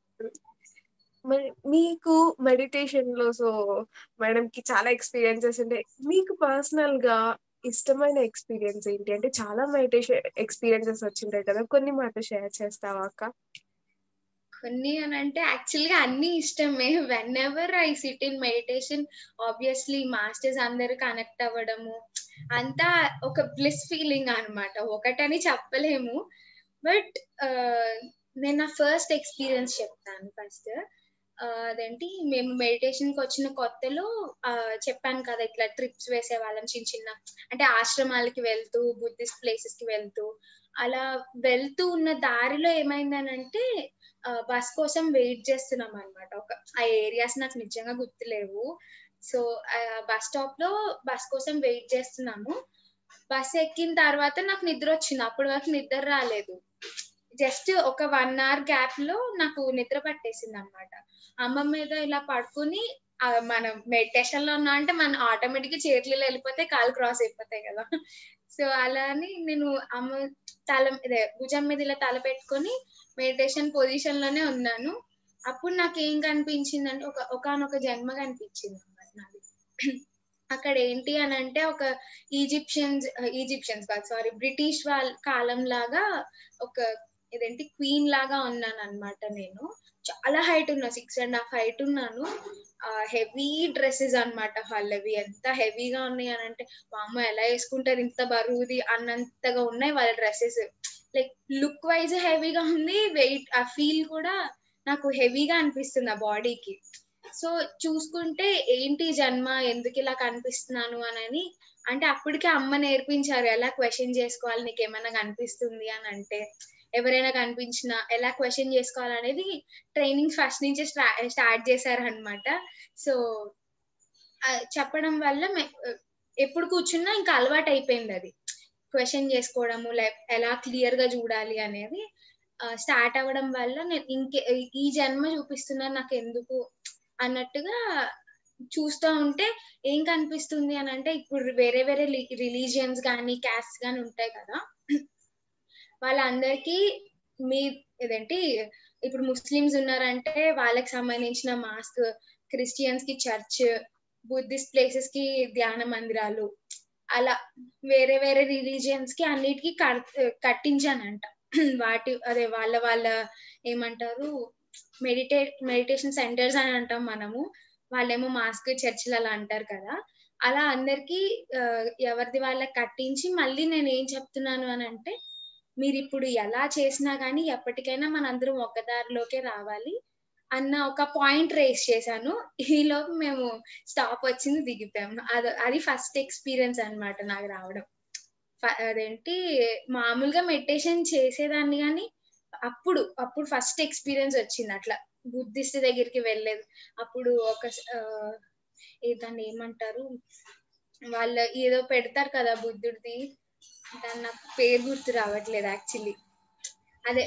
మరి మీకు మెడిటేషన్ లో సో మేడం కి చాలా ఎక్స్పీరియన్సెస్ ఉంటాయి. మీకు పర్సనల్ గా ఇష్టమైన ఎక్స్పీరియన్స్ ఏంటి? అంటే చాలా మెడిటేషన్ ఎక్స్పీరియన్సెస్ వచ్చింటాయి కదా, కొన్ని మాట షేర్ చేస్తావా అక్క? కొన్ని అని అంటే యాక్చువల్గా అన్ని ఇష్టమే. Whenever I sit in meditation, obviously masters అందరు కనెక్ట్ అవ్వడము అంతా ఒక బ్లిస్ ఫీలింగ్ అన్నమాట. ఒకటని చెప్పలేము. బట్ నేను నా ఫస్ట్ ఎక్స్పీరియన్స్ చెప్తాను ఫస్ట్. అదేంటి, మేము మెడిటేషన్ కి వచ్చిన కొత్తలో చెప్పాను కదా, ఇట్లా ట్రిప్స్ వేసే వాళ్ళం చిన్న చిన్న, అంటే ఆశ్రమాలకి వెళ్తూ బుద్ధిస్ట్ ప్లేసెస్ కి వెళ్తూ అలా వెళ్తూ ఉన్న దారిలో ఏమైందనంటే బస్ కోసం వెయిట్ చేస్తున్నాం అనమాట. ఆ ఏరియాస్ నాకు నిజంగా గుర్తులేవు. సో బస్ స్టాప్ లో బస్ కోసం వెయిట్ చేస్తున్నాము. బస్ ఎక్కిన తర్వాత నాకు నిద్ర వచ్చింది. అప్పటి వరకు నిద్ర రాలేదు. జస్ట్ ఒక 1 hour గ్యాప్ లో నాకు నిద్ర పట్టేసింది అనమాట. అమ్మ మీద ఇలా పడుకుని మనం మెడిటేషన్ లో ఉన్నా అంటే మన ఆటోమేటిక్ గా చేతులు వెళ్ళిపోతే కాలు క్రాస్ అయిపోతాయి కదా. సో అలా అని నేను అమ్మ భుజం మీద ఇలా తల పెట్టుకొని మెడిటేషన్ పొజిషన్ లోనే ఉన్నాను. అప్పుడు నాకు ఏం కనిపించింది అంటే ఒకనొక జన్మ కనిపించింది అన్నమాట నాది. అక్కడ ఏంటి అని అంటే ఒక ఈజిప్షియన్స్ కాదు, సారీ, బ్రిటిష్ వాళ్ళ కాలం లాగా ఒక ఇదేంటి క్వీన్ లాగా ఉన్నాను అనమాట. నేను చాలా హైట్ ఉన్నా, 6.5 హైట్ ఉన్నాను. హెవీ డ్రెస్సెస్ అన్నమాట వాళ్ళవి. ఎంత హెవీగా ఉన్నాయి అని అంటే వామ్మో ఎలా వేసుకుంటారు ఇంత బరువుది అన్నంతగా ఉన్నాయి వాళ్ళ డ్రెస్సెస్. లైక్ లుక్ వైజ్ హెవీగా ఉంది, వెయిట్ ఆ ఫీల్ కూడా నాకు హెవీగా అనిపిస్తుంది ఆ బాడీకి. సో చూసుకుంటే ఏంటి జన్మ, ఎందుకు ఇలా కనిపిస్తున్నాను అని అంటే అప్పటికే అమ్మ నేర్పించారు ఎలా క్వశ్చన్ చేసుకోవాలి, నీకు ఏమైనా కనిపిస్తుంది అని అంటే, ఎవరైనా కనిపించినా ఎలా క్వశ్చన్ చేసుకోవాలనేది ట్రైనింగ్ ఫస్ట్ నుంచి స్టార్ట్ చేశారు అనమాట. సో చెప్పడం వల్ల ఎప్పుడు కూర్చున్నా ఇంకా అలవాటు అయిపోయింది అది, క్వశ్చన్ చేసుకోవడము, ఎలా క్లియర్ గా చూడాలి అనేది స్టార్ట్ అవ్వడం వల్ల నేను ఈ జన్మ చూపిస్తున్నారు నాకు ఎందుకు అన్నట్టుగా చూస్తూ ఉంటే ఏం కనిపిస్తుంది అని అంటే, ఇప్పుడు వేరే వేరే రిలీజియన్స్ కానీ క్యాస్ట్ కానీ ఉంటాయి కదా, వాళ్ళందరికీ మీ ఇదేంటి ఇప్పుడు ముస్లిమ్స్ ఉన్నారంటే వాళ్ళకి సంబంధించిన మాస్క్, క్రిస్టియన్స్ కి చర్చ్, బుద్ధిస్ట్ ప్లేసెస్ కి ధ్యాన మందిరాలు, అలా వేరే వేరే రిలీజియన్స్ కి అన్నిటికీ కట్టించానంట. వాళ్ళ ఏమంటారు, మెడిటేషన్ సెంటర్స్ అని అంటాం మనము, వాళ్ళేమో మాస్క్ చర్చిలు అలా అంటారు కదా. అలా అందరికి ఎవరిది వాళ్ళకి కట్టించి మళ్ళీ నేను ఏం చెప్తున్నాను అని అంటే, మీరు ఇప్పుడు ఎలా చేసినా గానీ ఎప్పటికైనా మనందరం ఒక దారిలోకే రావాలి అన్న ఒక పాయింట్ రేస్ చేశాను. ఈలోపు మేము స్టాప్ వచ్చింది, దిగిపోయాము. అది ఫస్ట్ ఎక్స్పీరియన్స్ అన్నమాట నాకు రావడం. అదేంటి, మామూలుగా మెడిటేషన్ చేసేదాన్ని కానీ అప్పుడు ఫస్ట్ ఎక్స్పీరియన్స్ వచ్చింది అట్లా బుద్ధిస్ట్ దగ్గరికి వెళ్ళేది. అప్పుడు దాన్ని ఏమంటారు, వాళ్ళు ఏదో పెడతారు కదా బుద్ధుడిది, దాని నాకు పేరు గుర్తు రావట్లేదు యాక్చువల్లీ. అదే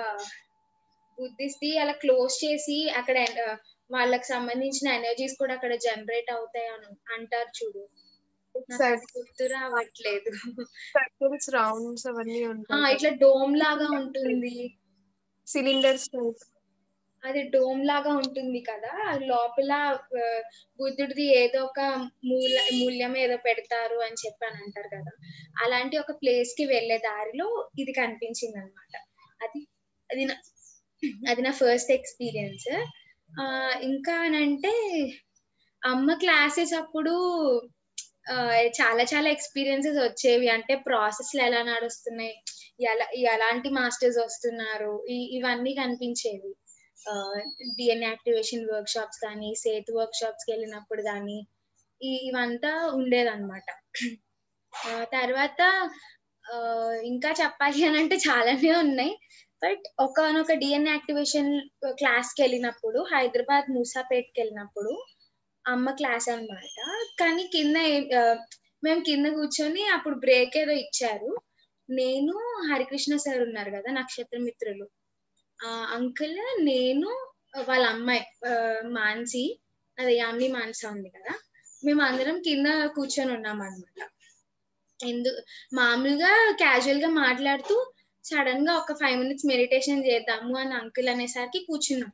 బుద్ధిస్ట్ అలా క్లోజ్ చేసి అక్కడ వాళ్ళకి సంబంధించిన ఎనర్జీస్ కూడా అక్కడ జనరేట్ అవుతాయి అని అంటారు చూడు, నాకు అది గుర్తు రావట్లేదు. సర్కిల్స్, రౌండ్స్ అవన్నీ ఉంటాయి, ఇట్లా డోమ్ లాగా ఉంటుంది, సిలిండర్స్ టైప్. అది డోమ్ లాగా ఉంటుంది కదా, లోపల బుద్ధుడిది ఏదో ఒక మూల్యం ఏదో పెడతారు అని చెప్పని అంటారు కదా. అలాంటి ఒక ప్లేస్ కి వెళ్లే దారిలో ఇది కనిపించింది అనమాట. అది నా ఫస్ట్ ఎక్స్పీరియన్స్. ఇంకా అంటే అమ్మ క్లాసెస్ అప్పుడు చాలా చాలా ఎక్స్పీరియన్సెస్ వచ్చేవి. అంటే ప్రాసెస్లు ఎలా నడుస్తున్నాయి, ఎలాంటి మాస్టర్స్ వస్తున్నారు, ఇవన్నీ కనిపించేవి. డిఎన్ఏ యాక్టివేషన్ వర్క్ షాప్స్ కానీ, సేతు వర్క్ షాప్స్కి వెళ్ళినప్పుడు కానీ ఇవంతా ఉండేదన్నమాట. తర్వాత ఇంకా చెప్పాలి అని అంటే చాలానే ఉన్నాయి. బట్ ఒకనొక డిఎన్ఏ యాక్టివేషన్ క్లాస్కి వెళ్ళినప్పుడు, హైదరాబాద్ మూసాపేట్కి వెళ్ళినప్పుడు అమ్మ క్లాస్ అన్నమాట. కానీ మేము కింద కూర్చొని అప్పుడు బ్రేక్ ఏదో ఇచ్చారు. నేను, హరికృష్ణ సార్ ఉన్నారు కదా నక్షత్ర మిత్రులు, అంకుల్, నేను, వాళ్ళ అమ్మాయి మాన్సి, అదే యామ్ని మాన్సా ఉంది కదా, మేము అందరం కింద కూర్చొని ఉన్నాం అనమాట. మామూలుగా క్యాజువల్ గా మాట్లాడుతూ సడన్ గా ఒక 5 minutes మెడిటేషన్ చేద్దాము అని అంకుల్ అనేసరికి కూర్చున్నాం.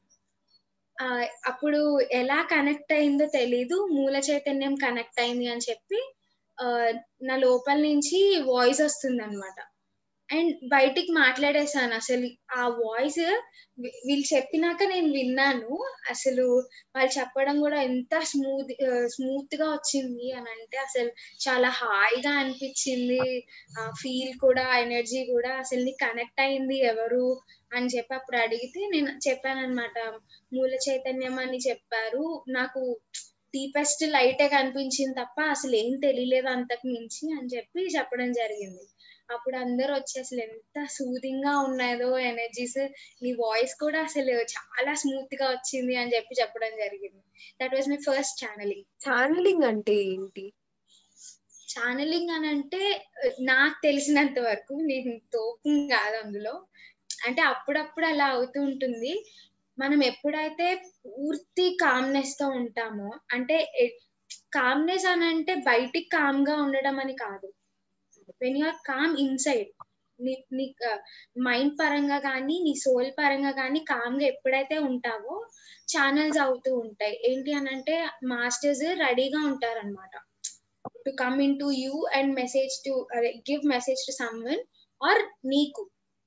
అప్పుడు ఎలా కనెక్ట్ అయిందో తెలీదు. మూల చైతన్యం కనెక్ట్ అయింది అని చెప్పి నా లోపల నుంచి వాయిస్ వస్తుందన్నమాట. అండ్ బయటికి మాట్లాడేసాను. అసలు ఆ వాయిస్ వీళ్ళు చెప్పినాక నేను విన్నాను. అసలు వాళ్ళు చెప్పడం కూడా ఎంత స్మూత్ గా వచ్చింది అని అంటే అసలు చాలా హాయిగా అనిపించింది. ఆ ఫీల్ కూడా, ఎనర్జీ కూడా అసలు నీకు కనెక్ట్ అయింది ఎవరు అని చెప్పి అప్పుడు అడిగితే నేను చెప్పానన్నమాట. మూల చైతన్యం అని చెప్పారు. నాకు డీపెస్ట్ లైటే కనిపించింది తప్ప అసలు ఏం తెలియలేదు అంతకు మించి అని చెప్పి చెప్పడం జరిగింది. అప్పుడు అందరూ వచ్చి అసలు ఎంత సూదింగ్ గా ఉన్నాయో ఎనర్జీస్, నీ వాయిస్ కూడా అసలు చాలా స్మూత్ గా వచ్చింది అని చెప్పి చెప్పడం జరిగింది. That was my first channeling. Channeling అంటే ఏంటి? ఛానలింగ్ అని అంటే నాకు తెలిసినంత వరకు, నేను తోపు కాదు అందులో, అంటే అప్పుడప్పుడు అలా అవుతూ ఉంటుంది. మనం ఎప్పుడైతే పూర్తి కామ్నెస్ తో ఉంటామో, అంటే కామ్నెస్ అని అంటే బయటికి కామ్ గా ఉండడం అని కాదు. When you are calm inside, నీ మైండ్ పరంగా కానీ నీ సోల్ పరంగా కానీ కామ్ గా ఎప్పుడైతే ఉంటావో ఛానల్స్ అవుతూ ఉంటాయి. ఏంటి అని అంటే మాస్టర్స్ రెడీగా ఉంటారన్నమాట to come in to you and message to give message to someone or నీకు.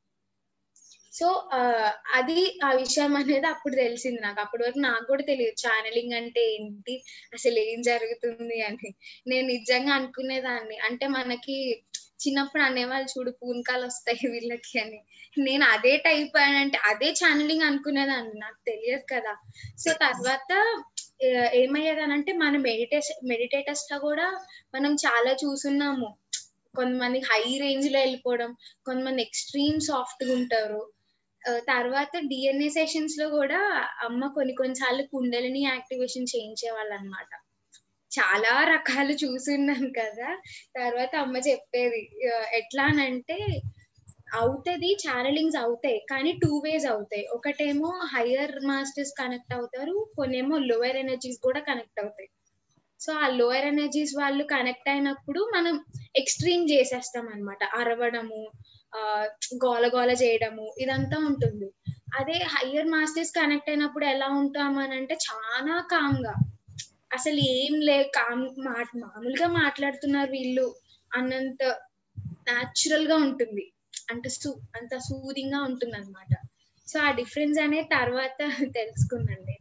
సో అది ఆ విషయం అనేది అప్పుడు తెలిసింది నాకు. అప్పటి వరకు నాకు కూడా తెలియదు ఛానలింగ్ అంటే ఏంటి, అసలు ఏం జరుగుతుంది అని. నేను నిజంగా అనుకునేదాన్ని, అంటే మనకి చిన్నప్పుడు అనేవాళ్ళు చూడు పూనకాలు వస్తాయి వీళ్ళకి అని, నేను అదే టైప్ అని అంటే అదే ఛానలింగ్ అనుకునేదాన్ని, నాకు తెలియదు కదా. సో తర్వాత ఏమయ్యేదనంటే మన మెడిటేటర్స్ లో కూడా మనం చాలా చూసున్నాము. కొంతమంది హై రేంజ్ లో వెళ్ళిపోవడం, కొంతమంది ఎక్స్ట్రీమ్ సాఫ్ట్ గా ఉంటారు. తర్వాత డిఎన్ఏ సెషన్స్ లో కూడా అమ్మ కొన్నిసార్లు కుండలిని యాక్టివేషన్ చేయించేవాళ్ళు అనమాట. చాలా రకాలు చూసున్నాను కదా. తర్వాత అమ్మ చెప్పేది ఎట్లా అనంటే అవుతుంది, ఛానలింగ్స్ అవుతాయి కానీ 2 ways అవుతాయి. ఒకటేమో హయ్యర్ మాస్టర్స్ కనెక్ట్ అవుతారు, కొన్నేమో లోయర్ ఎనర్జీస్ కూడా కనెక్ట్ అవుతాయి. సో ఆ లోయర్ ఎనర్జీస్ వాళ్ళు కనెక్ట్ అయినప్పుడు మనం ఎక్స్ట్రీమ్ చేసేస్తాం అనమాట, అరవడము, గోల గోల చేయడము, ఇదంతా ఉంటుంది. అదే హయ్యర్ మాస్టర్స్ కనెక్ట్ అయినప్పుడు ఎలా ఉంటాం అని అంటే చాలా కామ్ గా, అసలు ఏం లే కామ్ మామూలుగా మాట్లాడుతున్నారు వీళ్ళు అన్నంత న్యాచురల్ గా ఉంటుంది, అంత సూదింగ్ గా ఉంటుంది అనమాట. సో ఆ డిఫరెన్స్ అనేది తర్వాత తెలుసుకున్నాను.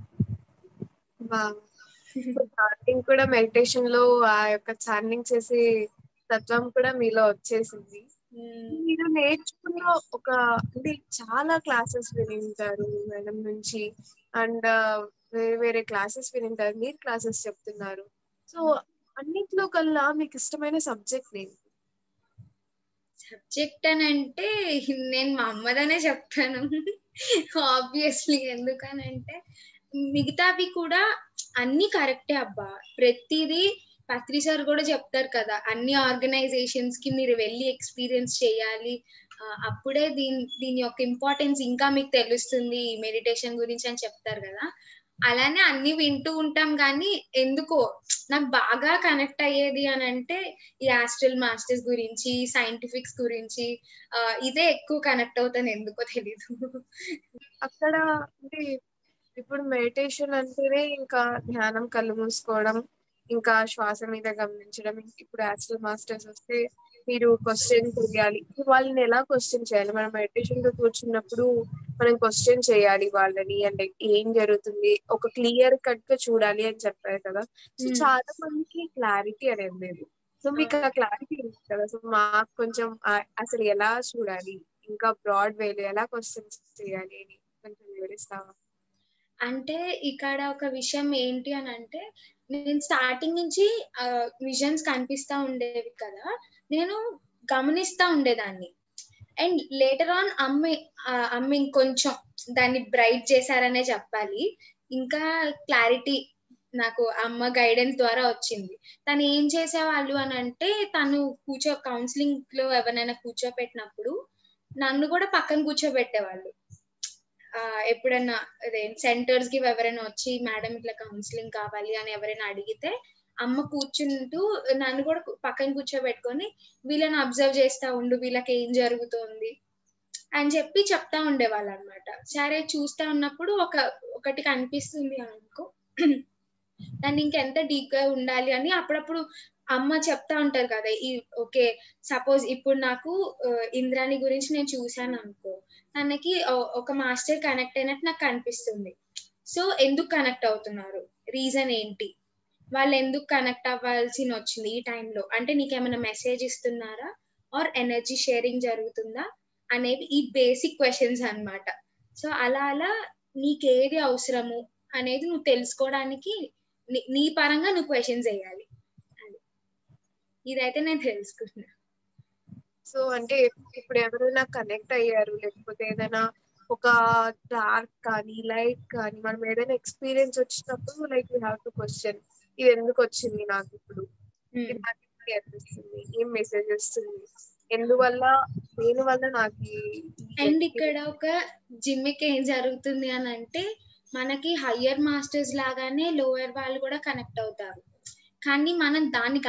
ఛానలింగ్ కూడా మెడిటేషన్ లో ఆ యొక్క ఛానలింగ్ చేసే తత్వం కూడా మీలో వచ్చేసింది. మీరు నేర్చుకున్న ఒక అంటే చాలా క్లాసెస్ విని ఉంటారు మేడం నుంచి, అండ్ వేరే వేరే క్లాసెస్ విని ఉంటారు, మీరు క్లాసెస్ చెప్తున్నారు. సో అన్నిట్లో కల్లా మీకు ఇష్టమైన సబ్జెక్ట్ ఏంటి? సబ్జెక్ట్ అని అంటే నేను మా అమ్మదనే చెప్తాను ఆబ్వియస్లీ. ఎందుకనంటే మిగతావి కూడా అన్ని కరెక్టే అబ్బా, ప్రతిదీ పత్రి సార్ కూడా చెప్తారు కదా, అన్ని ఆర్గనైజేషన్స్ కి మీరు వెళ్ళి ఎక్స్పీరియన్స్ చేయాలి, అప్పుడే దీని యొక్క ఇంపార్టెన్స్ ఇంకా మీకు తెలుస్తుంది మెడిటేషన్ గురించి అని చెప్తారు కదా. అలానే అన్ని వింటూ ఉంటాం కానీ ఎందుకో నాకు బాగా కనెక్ట్ అయ్యేది అని అంటే ఈ ఆస్ట్రల్ మాస్టర్స్ గురించి, సైంటిఫిక్స్ గురించి, ఇదే ఎక్కువ కనెక్ట్ అవుతాను, ఎందుకో తెలీదు. అక్కడ అంటే ఇప్పుడు మెడిటేషన్ అంటేనే ఇంకా ధ్యానం, కళ్ళు మూసుకోవడం, ఇంకా శ్వాస మీద గమనించడం. ఇప్పుడు యాస్ట్రల్ మాస్టర్స్ వస్తే మీరు క్వశ్చన్ చేయాలి. వాళ్ళని ఎలా క్వశ్చన్ చేయాలి? మనం మెడిటేషన్ లో కూర్చున్నప్పుడు మనం క్వశ్చన్ చేయాలి వాళ్ళని, అంటే ఏం జరుగుతుంది, ఒక క్లియర్ కట్ గా చూడాలి అని చెప్పారు కదా. సో చాలా మందికి క్లారిటీ అనేది లేదు. సో మీకు ఆ క్లారిటీ ఉంది కదా. సో మాకు కొంచెం అసలు ఎలా చూడాలి, ఇంకా బ్రాడ్ వేలో ఎలా క్వశ్చన్స్ చేయాలి అని కొంచెం వివరిస్తావా? అంటే ఇక్కడ ఒక విషయం ఏంటి అని అంటే, నేను స్టార్టింగ్ నుంచి విజన్స్ కనిపిస్తా ఉండేవి కదా, నేను గమనిస్తా ఉండేదాన్ని. అండ్ లేటర్ ఆన్ అమ్మ ఇంకొంచెం దాన్ని బ్రైట్ చేశారనే చెప్పాలి. ఇంకా క్లారిటీ నాకు అమ్మ గైడెన్స్ ద్వారా వచ్చింది. తను ఏం చేసేవాళ్ళు అని అంటే, తను కౌన్సిలింగ్ లో ఎవరైనా కూర్చోపెట్టినప్పుడు నన్ను కూడా పక్కన కూర్చోబెట్టేవాళ్ళు. ఎప్పుడైనా అదే సెంటర్స్ కి ఎవరైనా వచ్చి మేడం ఇట్లా కౌన్సిలింగ్ కావాలి అని ఎవరైనా అడిగితే అమ్మ కూర్చుంటూ నన్ను కూడా పక్కన కూర్చోబెట్టుకొని వీళ్ళని అబ్జర్వ్ చేస్తా ఉండు, వీళ్ళకి ఏం జరుగుతోంది, అని చెప్పి చెప్తా ఉండేవాళ్ళు అనమాట. సరే చూస్తా ఉన్నప్పుడు ఒకటి కనిపిస్తుంది అనుకో, దాన్ని ఇంకెంత డీప్‌గా ఉండాలి అని అప్పుడప్పుడు అమ్మ చెప్తా ఉంటారు కదా! ఓకే. సపోజ్ ఇప్పుడు నాకు ఇంద్రాణి గురించి నేను చూసాననుకో, తనకి ఒక మాస్టర్ కనెక్ట్ అయినట్టు నాకు కనిపిస్తుంది. సో, ఎందుకు కనెక్ట్ అవుతున్నారు? రీజన్ ఏంటి? వాళ్ళెందుకు కనెక్ట్ అవ్వాల్సినొచ్చింది ఈ టైంలో? అంటే నీకేమైనా మెసేజ్ ఇస్తున్నారా? ఆర్ ఎనర్జీ షేరింగ్ జరుగుతుందా? అనేవి ఈ బేసిక్ క్వెషన్స్ అన్నమాట. సో, అలా అలా నీకేది అవసరము అనేది నువ్వు తెలుసుకోవడానికి నీ పరంగా నువ్వు క్వెషన్స్ ఎయ్యాలి. అది. ఇదైతే నేను తెలుసుకున్నా. సో అంటే ఇప్పుడు ఎవరైనా కనెక్ట్ అయ్యారు, లేకపోతే ఏదైనా ఒక డార్క్ కానీ లైట్ కానీ మనం ఏదైనా ఎక్స్పీరియన్స్ వచ్చినప్పుడు like you have to question, ఇది ఎందుకు వచ్చింది నాకు ఇప్పుడు, హ్మ్. ఇది నాకు ఏంటి అనిపిస్తుంది, ఏం మెసేజ్ వస్తుంది, ఎందువల్ల దేనివల్ల నాకు ఈ అండ్ ఇక్కడ experience. ఒక జిమ్మికి ఏం జరుగుతుంది అనంటే, మనకి హయ్యర్ మాస్టర్స్ లాగానే లోయర్ వాళ్ళు కూడా కనెక్ట్ అవుతారు. కానీ మనం దాన్ని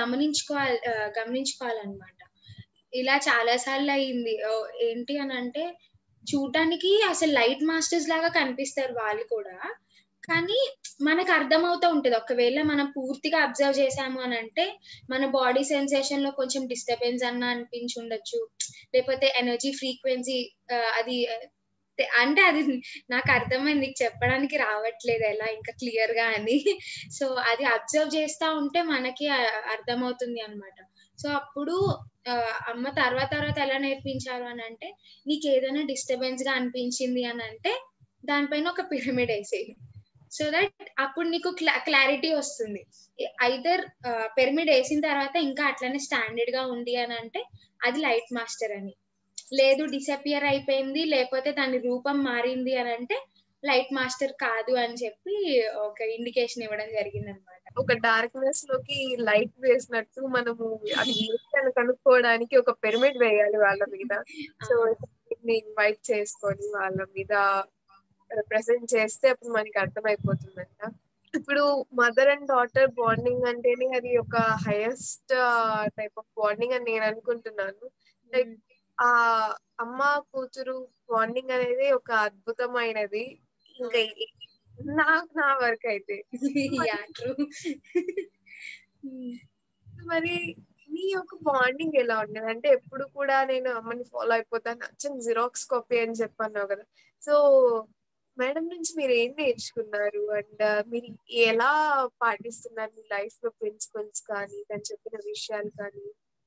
గమనించుకోవాలన్నమాట. ఇలా చాలా సార్లు అయింది. ఏంటి అనంటే, చూడడానికి అసలు లైట్ మాస్టర్స్ లాగా కనిపిస్తారు వాళ్ళు కూడా. కానీ మనకు అర్థమవుతా ఉంటది. ఒకవేళ మనం పూర్తిగా అబ్జర్వ్ చేశాము అనంటే, మన బాడీ సెన్సేషన్‌లో కొంచెం డిస్టర్బెన్స్ అన్నా అనిపించుండొచ్చు. లేకపోతే ఎనర్జీ ఫ్రీక్వెన్సీ అది అంటే అది నాకు అర్థమైంది. నీకు చెప్పడానికి రావట్లేదు ఎలా ఇంకా క్లియర్‌గా అని. సో, అది అబ్జర్వ్ చేస్తా ఉంటే మనకి అర్థమవుతుంది అన్నమాట. సో, అప్పుడు అమ్మ తర్వాత తర్వాత ఎలా నేర్పించారు అనంటే, నీకేదైనా డిస్టర్బెన్స్‌గా అనిపించింది అనంటే, దానిపైన ఒక పిరమిడ్ ఎసేయి. సో దట్ అప్పుడు నీకు క్లారిటీ వస్తుంది. ఐదర్ పిరమిడ్ ఎసిన తర్వాత ఇంకా అట్లనే స్టాండర్డ్‌గా ఉంది అనంటే, అది లైట్ మాస్టర్ అని. లేదు డిసపియర్ అయిపోయింది, లేపోతే దాని రూపం మారింది అనంటే, లైట్ మాస్టర్ కాదు అని చెప్పి ఒక ఇండికేషన్ ఇవ్వడం జరిగిందనమాట. ఒక డార్క్నెస్ లోకి లైట్ వేసినట్టు మనము అది ఏంటి అని కనుక్కోవడానికి ఒక పిరమిడ్ వేయాలి వాళ్ళ మీద. సో ఇన్వైట్ చేసుకొని వాళ్ళ మీద రిప్రజెంట్ చేస్తే అప్పుడు మనకి అర్థమైపోతుందంట. ఇప్పుడు మదర్ అండ్ డాటర్ బాండింగ్ అంటేనే అది ఒక హైయెస్ట్ టైప్ ఆఫ్ బాండింగ్ అని నేను అనుకుంటున్నాను. లైక్ ఆ అమ్మ కూతురు బాండింగ్ అనేది ఒక అద్భుతమైనది. ఇంకా నా వరకు అయితే యాహ్! ట్రూ. మరి మీ యొక్క బాండింగ్ ఎలా ఉండేది? అంటే ఎప్పుడు కూడా నేను అమ్మని ఫాలో అయిపోతాను, అచ్చం జిరాక్స్ కాపీ అని చెప్పన్నావు కదా! సో మేడం నుంచి మీరు ఏం నేర్చుకున్నారు? అండ్ మీరు ఎలా పాటిస్తున్నారు మీ లైఫ్ లో ప్రిన్సిపల్స్ కానీ, తను చెప్పిన విషయాలు కానీ?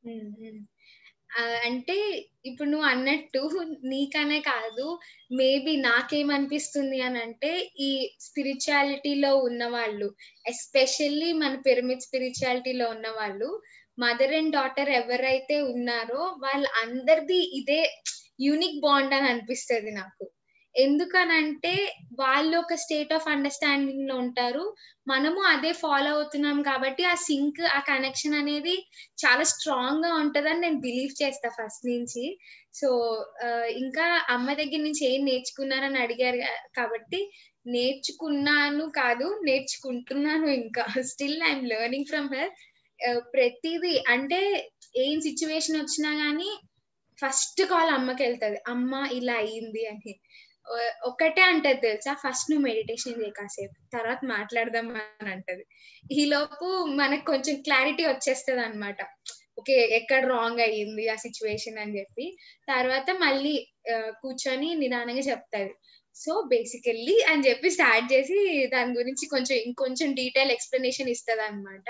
అంటే ఇప్పుడు నువ్వు అన్నట్టు నీకనే కాదు, మేబీ నాకేమనిపిస్తుంది అనంటే, ఈ స్పిరిచువాలిటీలో ఉన్నవాళ్ళు, ఎస్పెషల్లీ మన పిరమిడ్ స్పిరిచువాలిటీలో ఉన్నవాళ్ళు, మదర్ అండ్ డాటర్ ఎవరైతే ఉన్నారో వాళ్ళందరిది ఇదే యూనిక్ బాండ్ అని అనిపిస్తది నాకు. ఎందుకనంటే, వాళ్ళు ఒక స్టేట్ ఆఫ్ అండర్‌స్టాండింగ్ లో ఉంటారు. మనము అదే ఫాలో అవుతున్నాం కాబట్టి, ఆ సింక్, ఆ కనెక్షన్ అనేది చాలా స్ట్రాంగ్‌గా ఉంటదని నేను బిలీవ్ చేస్తా ఫస్ట్ నుంచి. సో, ఇంకా అమ్మ దగ్గర నుంచి ఏం నేర్చుకున్నారని అడిగారు కాబట్టి, నేర్చుకున్నాను కాదు, నేర్చుకుంటున్నాను ఇంకా. Still I am learning from her. ప్రతీదీ అంటే ఏం సిట్యుయేషన్ వచ్చినా గాని ఫస్ట్ కాల్ అమ్మకెళ్తది. అమ్మ ఇలా అయింది అని. ఒక్కటే అంటది తెలుసా? ఫస్ట్ నువ్వు మెడిటేషన్ చెయి కాసేపు. తర్వాత మాట్లాడదాం అని అంటది. ఈలోపు మనకు కొంచెం క్లారిటీ వచ్చేస్తదన్నమాట. ఓకే. ఎక్కడ రాంగ్ అయ్యింది ఆ సిట్యుయేషన్ అని జెప్పి. తర్వాత మళ్ళీ కూర్చొని నిదానంగా చెప్తది. సో, బేసికల్లీ అని జెప్పి స్టార్ట్ జేసి దాని గురించి ఇంకొంచెం డీటెయిల్ ఎక్స్‌ప్లనేషన్ ఇస్తదన్నమాట.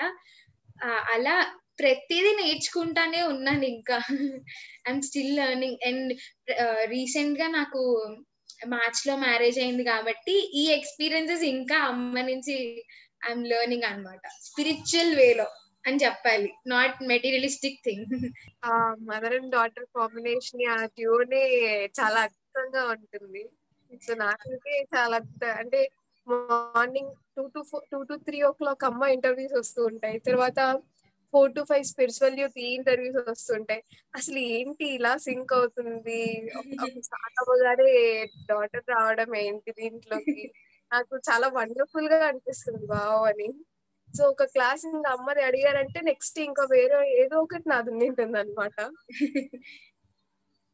అలా ప్రతీదీ నేర్చుకుంటానే ఉన్నానింకా. I am still learning. అండ్ రీసెంట్‌గా నాకు మార్చ్‌లో మ్యారేజ్ అయింది గాబట్టి, ఈ ఎక్స్‌పీరియన్సెస్ ఇంకా అమ్మ నుంచి ఐయామ్ లెర్నింగ్ అన్నమాట. స్పిరిచ్యువల్ వేలో అని చెప్పాలి. Not materialistic thing. ఆ మదర్ అండ్ డాటర్ కాంబినేషన్ ఆ ట్యూనే చాలా అద్భుతంగా ఉంటుంది. సో నాకైతే చాలా అంటే మార్నింగ్ 2 to 3 o'clock అమ్మ ఇంటర్వ్యూస్ వస్తూ ఉంటాయి. తర్వాత 4 to 5 స్పిరిచువల్ యూత్ ఇంటర్వ్యూస్ వస్తుంటాయి. అసలు ఏంటి ఇలా సింక్ అవుతుంది, ఒక స్టార్ట్ అవ్వగానే డాటర్ రావడం ఏంటి దీంట్లోకి, నాకు చాలా వండర్ఫుల్ గా అనిపిస్తుంది వావ్ అని. సో ఒక క్లాస్ ఇంకా అమ్మని అడిగారంటే నెక్స్ట్ ఇంకా వేరే ఏదో ఒకటి నాది ఉంటుంది అనమాట.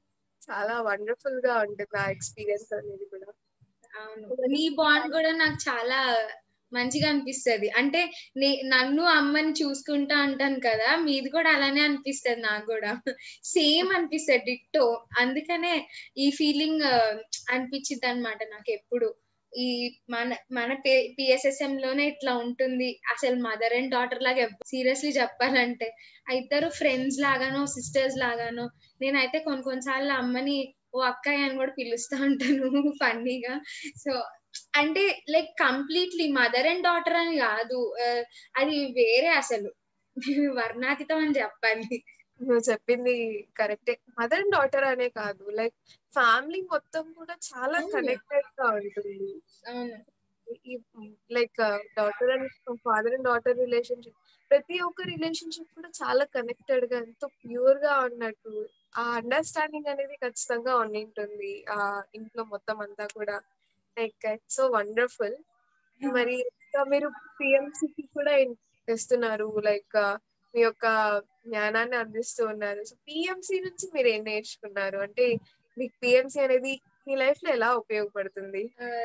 చాలా వండర్ఫుల్ గా ఉంటుంది ఆ ఎక్స్పీరియన్స్ అనేది కూడా. అవును. మరి మీ బాండ్ గూడా నాకు చాలా మంచిగా అనిపిస్తది. అంటే నన్ను, అమ్మని చూసుకుంటా అంటాను కదా! మీది కూడా అలానే అనిపిస్తది నాకు గూడా. సేమ్ అనిపిస్తది డిట్టో. అందుకనే ఈ ఫీలింగ్ అనిపిచ్చిద్దనమాట నాకెప్పుడు. ఈ మన మన PSSMలోనే ఇట్లా ఉంటుంది. అసలు మదర్ అండ్ డాటర్ లాగా సీరియస్‌లీ చెప్పాలంటే. ఆ ఇద్దరు ఫ్రెండ్స్ లాగానో, సిస్టర్స్ లాగానో నేనైతే కొన్ని కొన్ని సార్లు అమ్మని ఓ అక్కయ్య అని గూడా పిలుస్తా ఉంటాను ఫన్నీగా. సో, అంటే like completely mother and daughter అని గాదు. అది వేరే అసలు. వర్ణాతీతం అని జెప్పాలి. నువ్వు చెప్పింది కరెక్టే. మదర్ అండ్ డాటర్ అనే కాదు. లైక్ ఫ్యామిలీ మొత్తం కూడా చాలా అవును. కనెక్టెడ్ గా ఉంటుంది. అవును. ఈ like daughter and father and daughter relationship ప్రతి ఒక్క రిలేషన్‌షిప్ కూడా చాలా కనెక్టెడ్ గా ఎంతో ప్యూర్ గా ఉన్నట్టు ఆ అండర్‌స్టాండింగ్ అనేది ఖచ్చితంగా ఉండింటుంది. ఇంట్లో మొత్తం అంతా కూడా లైక్ ఇట్స్ సో వండర్‌ఫుల్. మరి ఇంకా మీరు పీఎంసీకి కూడా ఇస్తున్నారు. లైక్ మీ యొక్క జ్ఞానాన్ని అందిస్తూ ఉన్నారు. సో పీఎంసీ నుంచి మీరేం నేర్చుకున్నారు? అంటే మీకు పీఎంసీ అనేది మీ లైఫ్‌లో ఎలా ఉపయోగపడుతుంది?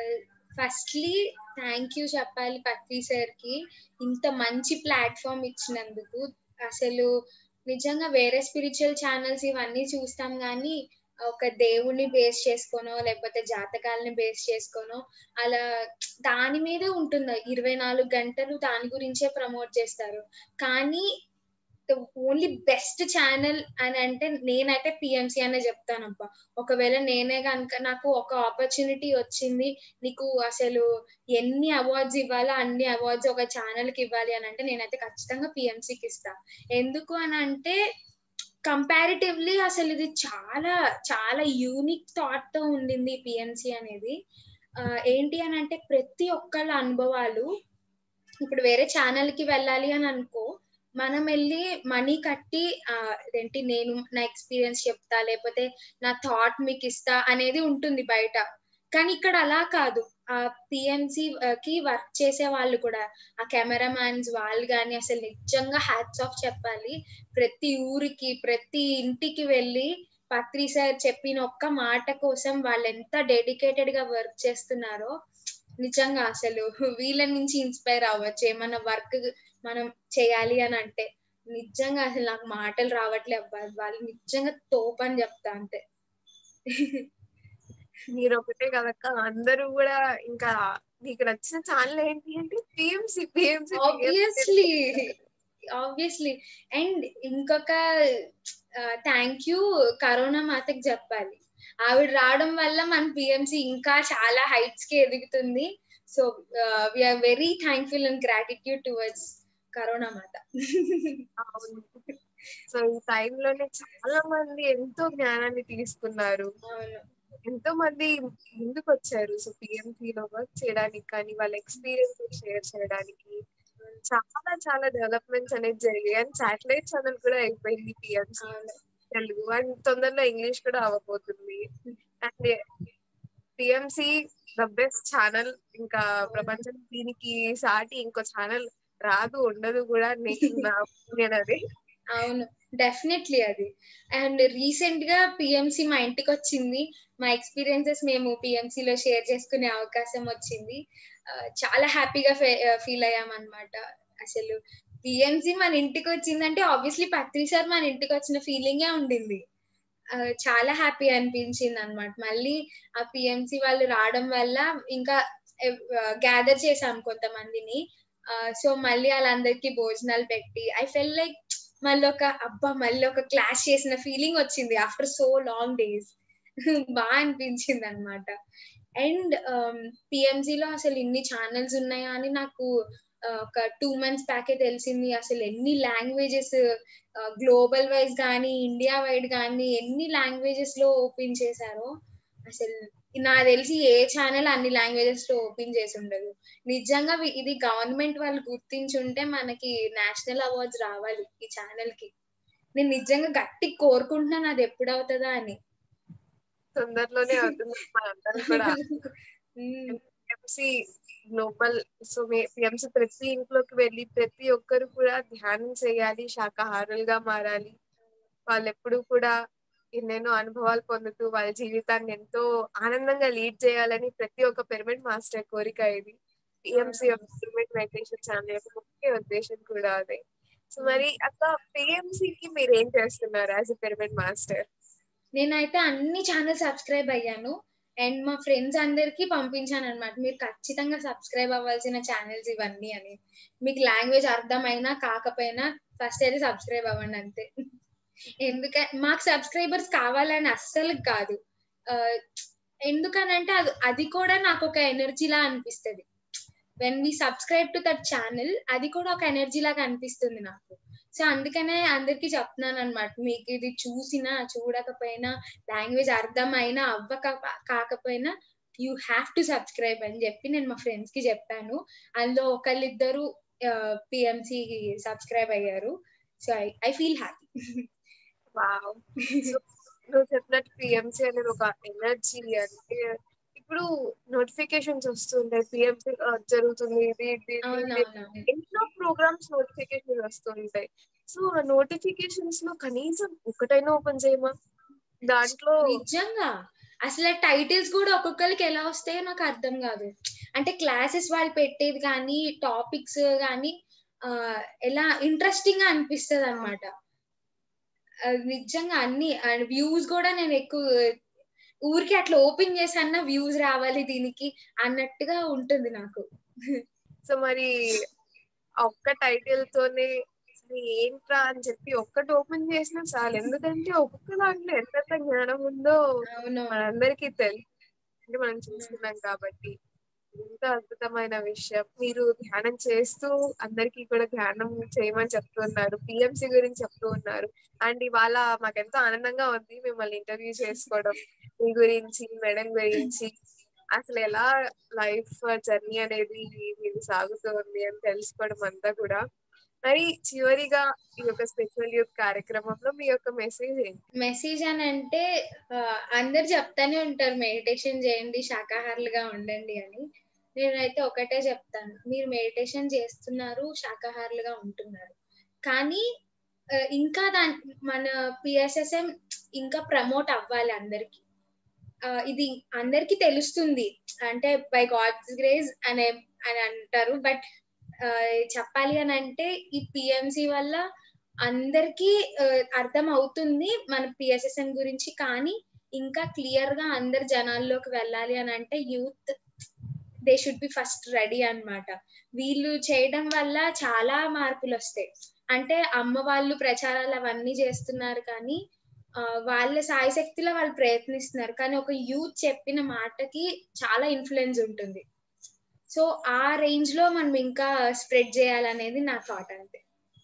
ఫస్ట్‌లీ థాంక్ యూ చెప్పాలి పత్రి సార్‌కి. ఇంత మంచి ప్లాట్‌ఫార్మ్ ఇచ్చినందుకు. అసలు నిజంగా వేరే స్పిరిచ్యువల్ ఛానెల్స్ ఇవన్నీ చూస్తాం గానీ, ఒక దేవుడిని బేస్ చేసుకోనో, లేకపోతే జాతకాలని బేస్ చేసుకోనో, అలా దాని మీదే ఉంటుంది. 24 గంటలు దాని గురించే ప్రమోట్ చేస్తారు. కానీ ద ఓన్లీ బెస్ట్ ఛానెల్ అనంటే నేనైతే పీఎంసీ అనే జెప్తానబ్బా! ఒకవేళ నేనే గనక నాకు ఒక ఆపర్చునిటీ వచ్చింది. నీకు అసలు ఎన్ని అవార్డ్స్ ఇవ్వాలో అన్ని అవార్డ్స్ ఒక ఛానెల్‌కి ఇవ్వాలి అనంటే నేనైతే ఖచ్చితంగా పీఎంసీకిస్తా. ఎందుకు అనంటే కంపారిటివ్‌లీ అసలిది చాలా, చాలా యూనిక్ థాట్‌తో ఉండింది పీఎంసీ అనేది. ఏంటి అనంటే ప్రతి ఒక్కళ్ళ అనుభవాలు ఇప్పుడు వేరే ఛానెల్‌కి వెళ్ళాలి అని అనుకో, మనమెళ్లి మనీ కట్టి అదేంటి నేను నా ఎక్స్‌పీరియన్స్ చెప్తా, లేపోతే నా థాట్ మీకిస్తా అనేది ఉంటుంది బయట. కానీ ఇక్కడ అలా కాదు. పీఎంసీ కి వర్క్ చేసే వాళ్ళు కూడా, ఆ కెమెరామాన్స్ వాళ్ళు గాని అసలు నిజంగా హ్యాట్స్ ఆఫ్ చెప్పాలి. ప్రతి ఊరికి, ప్రతి ఇంటికి వెళ్లి పత్రి సార్ చెప్పిన ఒక్క మాట కోసం వాళ్ళెంత డెడికేటెడ్‌గా వర్క్ చేస్తున్నారో నిజంగా అసలు వీళ్ళ నుంచి ఇన్‌స్పైర్ అవ్వచ్చు. ఏమన్నా వర్క్ మనం చేయాలి అనంటే. నిజంగా అసలు నాకు మాటలు రావట్లే అబ్బా! వాళ్ళు నిజంగా తోపని జెప్తా అంతే. మీరొకటే కాదక్క అందరూ గూడా ఇంకా మీకు నచ్చిన ఛానెల్ ఏంటి అంటే పీఎంసీ, పీఎంసీ, పీఎంసీ అని ఆబ్వియస్లీ. చెప్తారు. ఆబ్వియస్లీ. అండ్ ఇంకొక థాంక్ యూ కరోనా మాతకి జెప్పాలి. ఆవిడ రావడం వల్ల మన పీఎంసీ ఇంకా చాలా హైట్స్‌కి ఎదుగుతుంది. So, we are very thankful and gratitude towards corona Mata. అవును. సో ఈ టైంలోనే చాలా మంది ఎంతో జ్ఞానాన్ని తీసుకున్నారు. అవును. ఎంతో మంది ముందుకొచ్చారు. సో పీఎంసీలో వర్క్ చేయడానికి కానీ, వాళ్ళ ఎక్స్‌పీరియన్సెస్ షేర్ చేయడానికి చాలా చాలా డెవలప్‌మెంట్స్ అనేది జరిగాయి. అండ్ సాటిలైట్ ఛానెల్ కూడా అయిపోయింది పీఎంసీ అవును. తెలుగు. అండ్ తొందరలో ఇంగ్లీష్ కూడా అవ్వబోతుంది. And TMC the best channel. ఇంకా అవును. ప్రపంచం దీనికి సాటి ఇంకో ఛానల్ రాదు, ఉండదు గూడా నా ఒపీనియన్ అది. అవును. డెఫినైట్‌లీ అది. అండ్ రీసెంట్‌గా పీఎంసీ మా ఇంటికొచ్చింది. మా ఎక్స్‌పీరియన్సెస్ మేము పీఎంసీలో షేర్ చేసుకునే అవకాశం వచ్చింది. చాలా హ్యాపీగా ఫీల్ అయ్యామన్నమాట. అసలు పీఎంసీ మన ఇంటికొచ్చిందంటే ఆబ్వియస్లీ పత్రి సార్ మన ఇంటికొచ్చిన ఫీలింగే ఉండింది. చాలా హ్యాపీ అనిపించిందనమాట. మళ్ళీ ఆ పీఎంసీ వాళ్ళు రావడం వల్ల ఇంకా గ్యాదర్ చేసాం కొంతమందిని. సో, మళ్ళీ ఆళ్ళందరికీ భోజనాలు పెట్టి ఐ ఫెల్ట్ లైక్ మళ్ళొక క్లాస్ చేసిన ఫీలింగొచ్చింది ఆఫ్టర్ సో లాంగ్ డేస్. అనిపించిందనమాట. అండ్ పీఎంసీలో అసలు ఇన్ని ఛానెల్స్ ఉన్నాయా అని నాకు ఒక 2 మంత్స్ బ్యాకే తెలిసింది. అసలు ఎన్ని లాంగ్వేజెస్ గ్లోబల్ వైస్ గాని, ఇండియా వైడ్ గాని ఎన్ని లాంగ్వేజెస్‌లో ఓపెన్ చేశారో అసలు నాకు తెలిసి ఏ ఛానెల్ అన్ని లాంగ్వేజెస్‌లో ఓపెన్ చేసుండదు. నిజంగా ఇది గవర్నమెంట్ వాళ్ళు గుర్తించుంటే మనకి నేషనల్ అవార్డ్స్ రావాలి ఈ ఛానెల్‌కి. నేను నిజంగా గట్టిగా కోరుకుంటున్నాను అది ఎప్పుడవుతదా అని. తొందరలోనే అవుతుంది మనందరం కూడా. హ్మ్. PMC global. సో పీఎంసీ ప్రతి ఇంట్లోకి వెళ్ళి ప్రతి ఒక్కరు కూడా ధ్యానం చేయాలి, శాకాహారులుగా మారాలి. వాళ్ళెప్పుడు కూడా ఎన్నెన్నో అనుభవాలు పొందుతూ వాళ్ళ జీవితాన్ని ఎంతో ఆనందంగా లీడ్ చేయాలని ప్రతి ఒక్క పిరమిడ్ మాస్టర్ కోరిక ఇది. పిఎంసి యొక్క అవునవును. పిరమిడ్ మెడిటేషన్ ఛానల్ యొక్క ముఖ్య ఉద్దేశం కూడా అదే. సో హ్మ్. మరి అక్క, పిఎంసికి మీరేం చేస్తున్నారు యాజ్ ఎ పిరమిడ్ మాస్టర్? నేనైతే అన్ని ఛానెల్స్ సబ్స్క్రైబ్ అయ్యాను. అండ్ మా ఫ్రెండ్స్ అందరికి పంపించాననమాట. మీరు ఖచ్చితంగా సబ్స్క్రైబ్ అవ్వాల్సిన ఛానెల్స్ ఇవన్నీ అని. మీకు లాంగ్వేజ్ అర్థమైనా కాకపోయినా ఫస్ట్ అయితే సబ్స్క్రైబ్ అవ్వండి అంతే. మాకు సబ్స్క్రైబర్స్ కావాలని అస్సలు కాదు. ఆహ్, ఎందుకనంటే అది కూడా నాకొక ఎనర్జీలా అనిపిస్తది. When we subscribe to that channel అది కూడా ఒక ఎనర్జీ లాగా అనిపిస్తుంది నాకు. సో, అందుకనే అందరికి చెప్తున్నాననమాట. మీకిది చూసినా, చూడకపోయినా, లాంగ్వేజ్ అర్థమైనా, కాకపోయినా యూ హావ్ టు సబ్స్క్రైబ్ అని జెప్పి నేను మా ఫ్రెండ్స్‌కి జెప్పాను. అందులో ఒకళ్ళిద్దరు పీఎంసీకి సబ్స్క్రైబ్ అయ్యారు. So, I I feel happy. Wow! So నువ్వు చెప్పినట్టు పిఎంసీ అనేది ఒక ఎనర్జీ. అంటే ఇప్పుడు నోటిఫికేషన్స్ వస్తుంటాయి. పిఎంసీ జరుగుతుంది. ఇది ఇది ఇది ఇది అవునవునవును. ఎన్నో ప్రోగ్రామ్స్ నోటిఫికేషన్ వస్తుంటాయి. సో ఆ నోటిఫికేషన్స్ లో కనీసం ఒకటైనా ఓపెన్ చేయమా? దాంట్లో నిజంగా. అసల టైటిల్స్ గూడా ఒక్కొక్కళ్ళకి ఎలా వస్తాయో నాకర్థం గాదు. అంటే క్లాసెస్ వాళ్ళు పెట్టేది గానీ, టాపిక్స్ గానీ ఎలా ఇంట్రెస్టింగ్‌గా అనిపిస్తదనమాట. నిజంగా అన్ని అండ్ వ్యూస్ గూడా నేనెక్కువ ఊరికే అట్లా ఓపెన్ చేసన్నా వ్యూస్ రావాలి దీనికి అన్నట్టుగా ఉంటుంది నాకు. సో మరి ఆ ఒక్క టైటిల్ తోనే అసలు ఏంట్రా అని చెప్పి ఒక్కటి ఓపెన్ చేసినా చాలు. ఎందుకంటే ఒక్కొక్క దాంట్లో ఎంతెంత జ్ఞానం ఉందో అవునవును. మనందరికీ తెలుసు. అంటే మనం హ్మ్. చూసుకున్నాం కాబట్టి. ఎంత అద్భుతమైన విషయం. మీరు ధ్యానం చేస్తూ అందరికీ కూడా ధ్యానం చేయమని చెప్తూ ఉన్నారు. పిఎంసి గురించి చెప్తూ ఉన్నారు. అండ్ ఇవాళ మాకెంతో ఆనందంగా ఉంది మిమ్మల్ని ఇంటర్వ్యూ చేసుకోవడం. మీ గురించి, మేడం గురించి అసలు ఎలా లైఫ్ జర్నీ అనేది మీది సాగుతోంది అని తెలుసుకోవడం అంతా కూడా. మరి చివరిగా ఈ యొక్క స్పెషల్ యూత్ కార్యక్రమంలో మీ యొక్క మెసేజ్ ఏంటి? మెసేజ్ అనంటే అందరూ చెప్తానే ఉంటారు మెడిటేషన్ చేయండి, శాకాహారులుగా ఉండండి అని. నేనైతే ఒకటే చెప్తాను. మీరు మెడిటేషన్ చేస్తున్నారు, శాకాహారులుగా ఉంటున్నారు. కానీ ఇంకా మన పిఎస్ఎస్ఎం ఇంకా ప్రమోట్ అవ్వాలి అందరికి. ఇది అందరికి తెలుస్తుంది. అంటే బై గాడ్స్ గ్రేస్ అని అంటారు. బట్ చెప్పాలి అనంటే ఈ పీఎంసీ వల్ల అందరికీ అర్థమవుతుంది మన పిఎస్ఎస్ఎం గురించి. కానీ ఇంకా క్లియర్‌గా అందరు జనాల్లోకి వెళ్ళాలి అనంటే youth they should be first ready అన్నమాట. వీళ్ళు చేయడం వల్ల చాలా మార్పులొస్తాయి. అంటే అమ్మ వాళ్ళు ప్రచారాలు అవన్నీ చేస్తున్నారు కానీ వాళ్ళ శాయశక్తిలో వాళ్ళు ప్రయత్నిస్తున్నారు. కానీ ఒక యూత్ చెప్పిన మాటకి చాలా ఇన్‌ఫ్లూయెన్స్ ఉంటుంది. సో, ఆ రేంజ్‌లో మనం ఇంకా స్ప్రెడ్ చేయాలనేది నా థాట్ అంతే.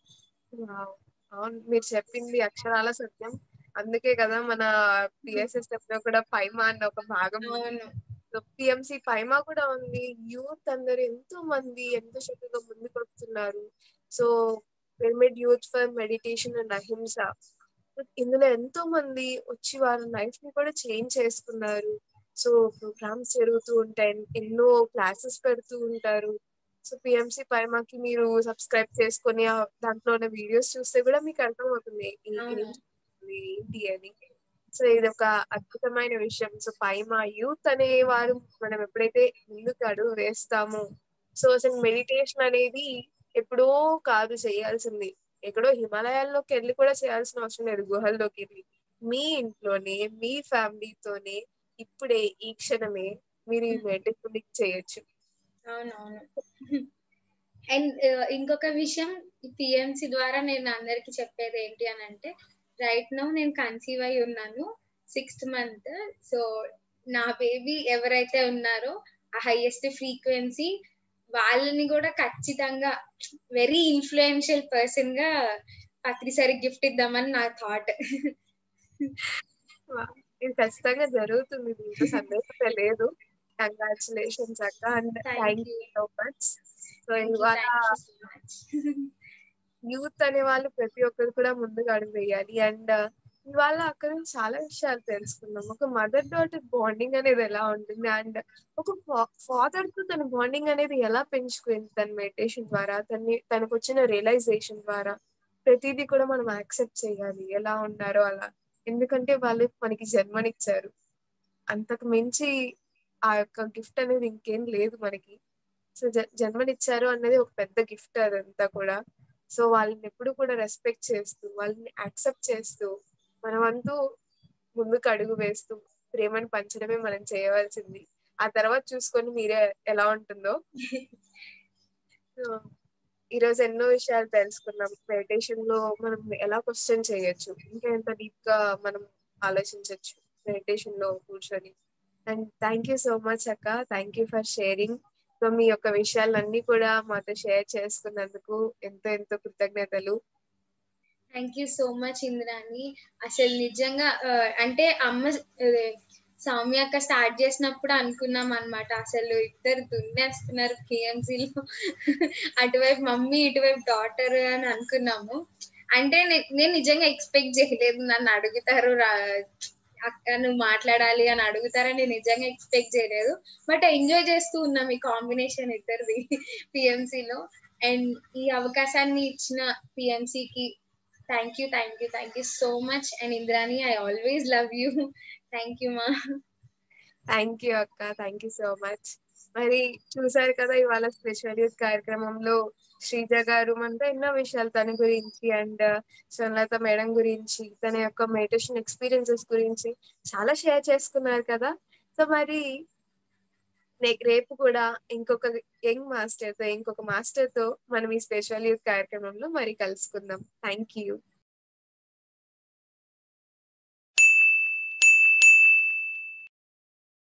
వావ్! అవును. మీరు చెప్పింది అక్షరాల సత్యం. అందుకే కదా మన పిఎస్ఎస్ఎఫ్‌లో కూడా పైమా అన్న ఒక భాగం ఉంది. అవును. సో, పిఎంసి పైమా కూడా ఉంది. యూత్ అందరూ ఎంతో మంది ఎంతో చక్కగా ముందుకొస్తున్నారు. So, pyramid youth for meditation and Ahimsa. ఇందులో ఎంతో మంది వచ్చి వాళ్ళ లైఫ్‌ని కూడా చేంజ్ చేసుకున్నారు. సో, ప్రోగ్రామ్స్ జరుగుతూ ఉంటాయి. ఎన్నో క్లాసెస్ పెడుతూ ఉంటారు. సో, పిఎంసి పైమాకి మీరు సబ్స్క్రైబ్ చేసుకొని దాంట్లో ఉన్న వీడియోస్ చూస్తే కూడా మీకు అర్థమవుతుంది. ఏం అవును. జరుగుతుంది ఏంటి అని. సో, ఇదొక అద్భుతమైన విషయం. సో, పైమా యూత్ అనేవారు మనం ఎప్పుడైతే ముందుకు అడుగు వేస్తామో, సో, అసలు మెడిటేషన్ అనేది ఎప్పుడో కాదు చేయాల్సింది. ఎక్కడో హిమాలయాల్లోకెళ్ళి కూడా చేయాల్సిన అవసరం లేదు. గుహల్లోకెళ్ళి. మీ ఇంట్లోనే, మీ ఫ్యామిలీతోనే ఇప్పుడే ఈ క్షణమే మీరు ఈ హ్మ్. మెడిటేషన్ చేయొచ్చు. అవునవును. అండ్ ఇంకొక విషయం పీఎంసీ ద్వారా నేను అందరికి చెప్పేదేంటి అనంటే, రైట్ నౌ నేను కన్సీవ్ అయ్యి ఉన్నాను. 6థ్ మంత్. సో, నా బేబీ ఎవరైతే ఉన్నారో ఆ హైయెస్ట్ ఫ్రీక్వెన్సీ వాళ్ళని గూడా ఖచ్చితంగా వెరీ ఇన్‌ఫ్లూయెన్షియల్ పర్సన్‌గా పత్రిసరికి గిఫ్ట్ ఇద్దామని నా థాట్. వాహ్! ఇది ఖచ్చితంగా జరుగుతుంది. దీంట్లో సందేహమే లేదు. కంగ్రాచ్యులేషన్స్ అక్క. And thank thank you. You so much. So, thank you. ఇవాళ thank you so much. Youth అనేవాళ్ళు ప్రతి ఒక్కరు కూడా ముందుకు అడుగు వేయాలి. అండ్ ఇవాళ అక్కడ నుంచి చాలా విషయాలు తెలుసుకున్నాం. ఒక మదర్ డాటర్ బాండింగ్ అనేది ఎలా ఉంటుంది? అండ్ ఒక ఫాదర్ తో తన బాండింగ్ అనేది ఎలా పెంచుకుంది తన మెడిటేషన్ ద్వారా, తనకొచ్చిన రియలైజేషన్ ద్వారా ప్రతీదీ కూడా మనం యాక్సెప్ట్ చేయాలి. ఎలా ఉన్నారో అలా. ఎందుకంటే వాళ్ళు మనకి జన్మనిచ్చారు. అంతకు మించి ఆ యొక్క గిఫ్ట్ అనేది ఇంకేం లేదు మనకి. సో జన్మనిచ్చారు అన్నది ఒక పెద్ద గిఫ్ట్ అదంతా కూడా. సో వాళ్ళని ఎప్పుడు కూడా రెస్పెక్ట్ చేస్తూ, వాళ్ళని యాక్సెప్ట్ చేస్తూ, మనమంటూ ముందుకు అడుగు వేస్తూ ప్రేమను పంచడమే మనం చేయవలసింది. ఆ తర్వాత చూసుకొని మీరే ఎలా ఉంటుందో. సో ఈరోజు ఎన్నో విషయాలు తెలుసుకున్నాం. మెడిటేషన్ లో మనం ఎలా క్వశ్చన్ చేయొచ్చు, ఇంకా ఎంత డీప్ గా మనం ఆలోచించవచ్చు మెడిటేషన్ లో కూర్చొని. And thank you so much అక్క, thank you for sharing. So మీ యొక్క విషయాలన్నీ కూడా మాతో షేర్ చేసుకున్నందుకు ఎంతో ఎంతో కృతజ్ఞతలు. Thank you so much Indrani. అసలు నిజంగా అంటే అమ్మ సౌమ్య అక్క స్టార్ట్ చేసినప్పుడు అనుకున్నాం అనమాట, అసలు ఇద్దరు దున్నేస్తున్నారు పిఎంసీలో. అటువైపు మమ్మీ, ఇటువైపు డాటర్ అని అనుకున్నాము. అంటే నేను నిజంగా ఎక్స్పెక్ట్ చేయలేదు నన్ను అడుగుతారు అక్క నువ్వు మాట్లాడాలి అని అడుగుతారని నేను నిజంగా ఎక్స్పెక్ట్ చేయలేదు. బట్ ఎంజాయ్ చేస్తూ ఉన్నాం ఈ కాంబినేషన్ ఇద్దరిది పిఎంసీలో. అండ్ ఈ అవకాశాన్ని ఇచ్చిన పిఎంసీకి thank you so much. And Indrani, I always love you. Thank you మా. థ్యాంక్ యూ అక్క, థ్యాంక్ యూ సో మచ్. మరి చూసారు కదా ఇవాళ స్పెషల్ యూత్ కార్యక్రమంలో శ్రీజ గారు మనతో ఎన్నో విషయాలు తన గురించి అండ్ స్వర్ణలత మేడం గురించి, తన యొక్క మెడిటేషన్ ఎక్స్పీరియన్సెస్ గురించి చాలా షేర్ చేసుకున్నారు కదా. సో మరి రేపు కూడా ఇంకొక ఇంకొక మాస్టర్ తో మనం ఈ స్పెషల్ యూత్ కార్యక్రమంలో మరి కలుసుకుందాం. Thank you.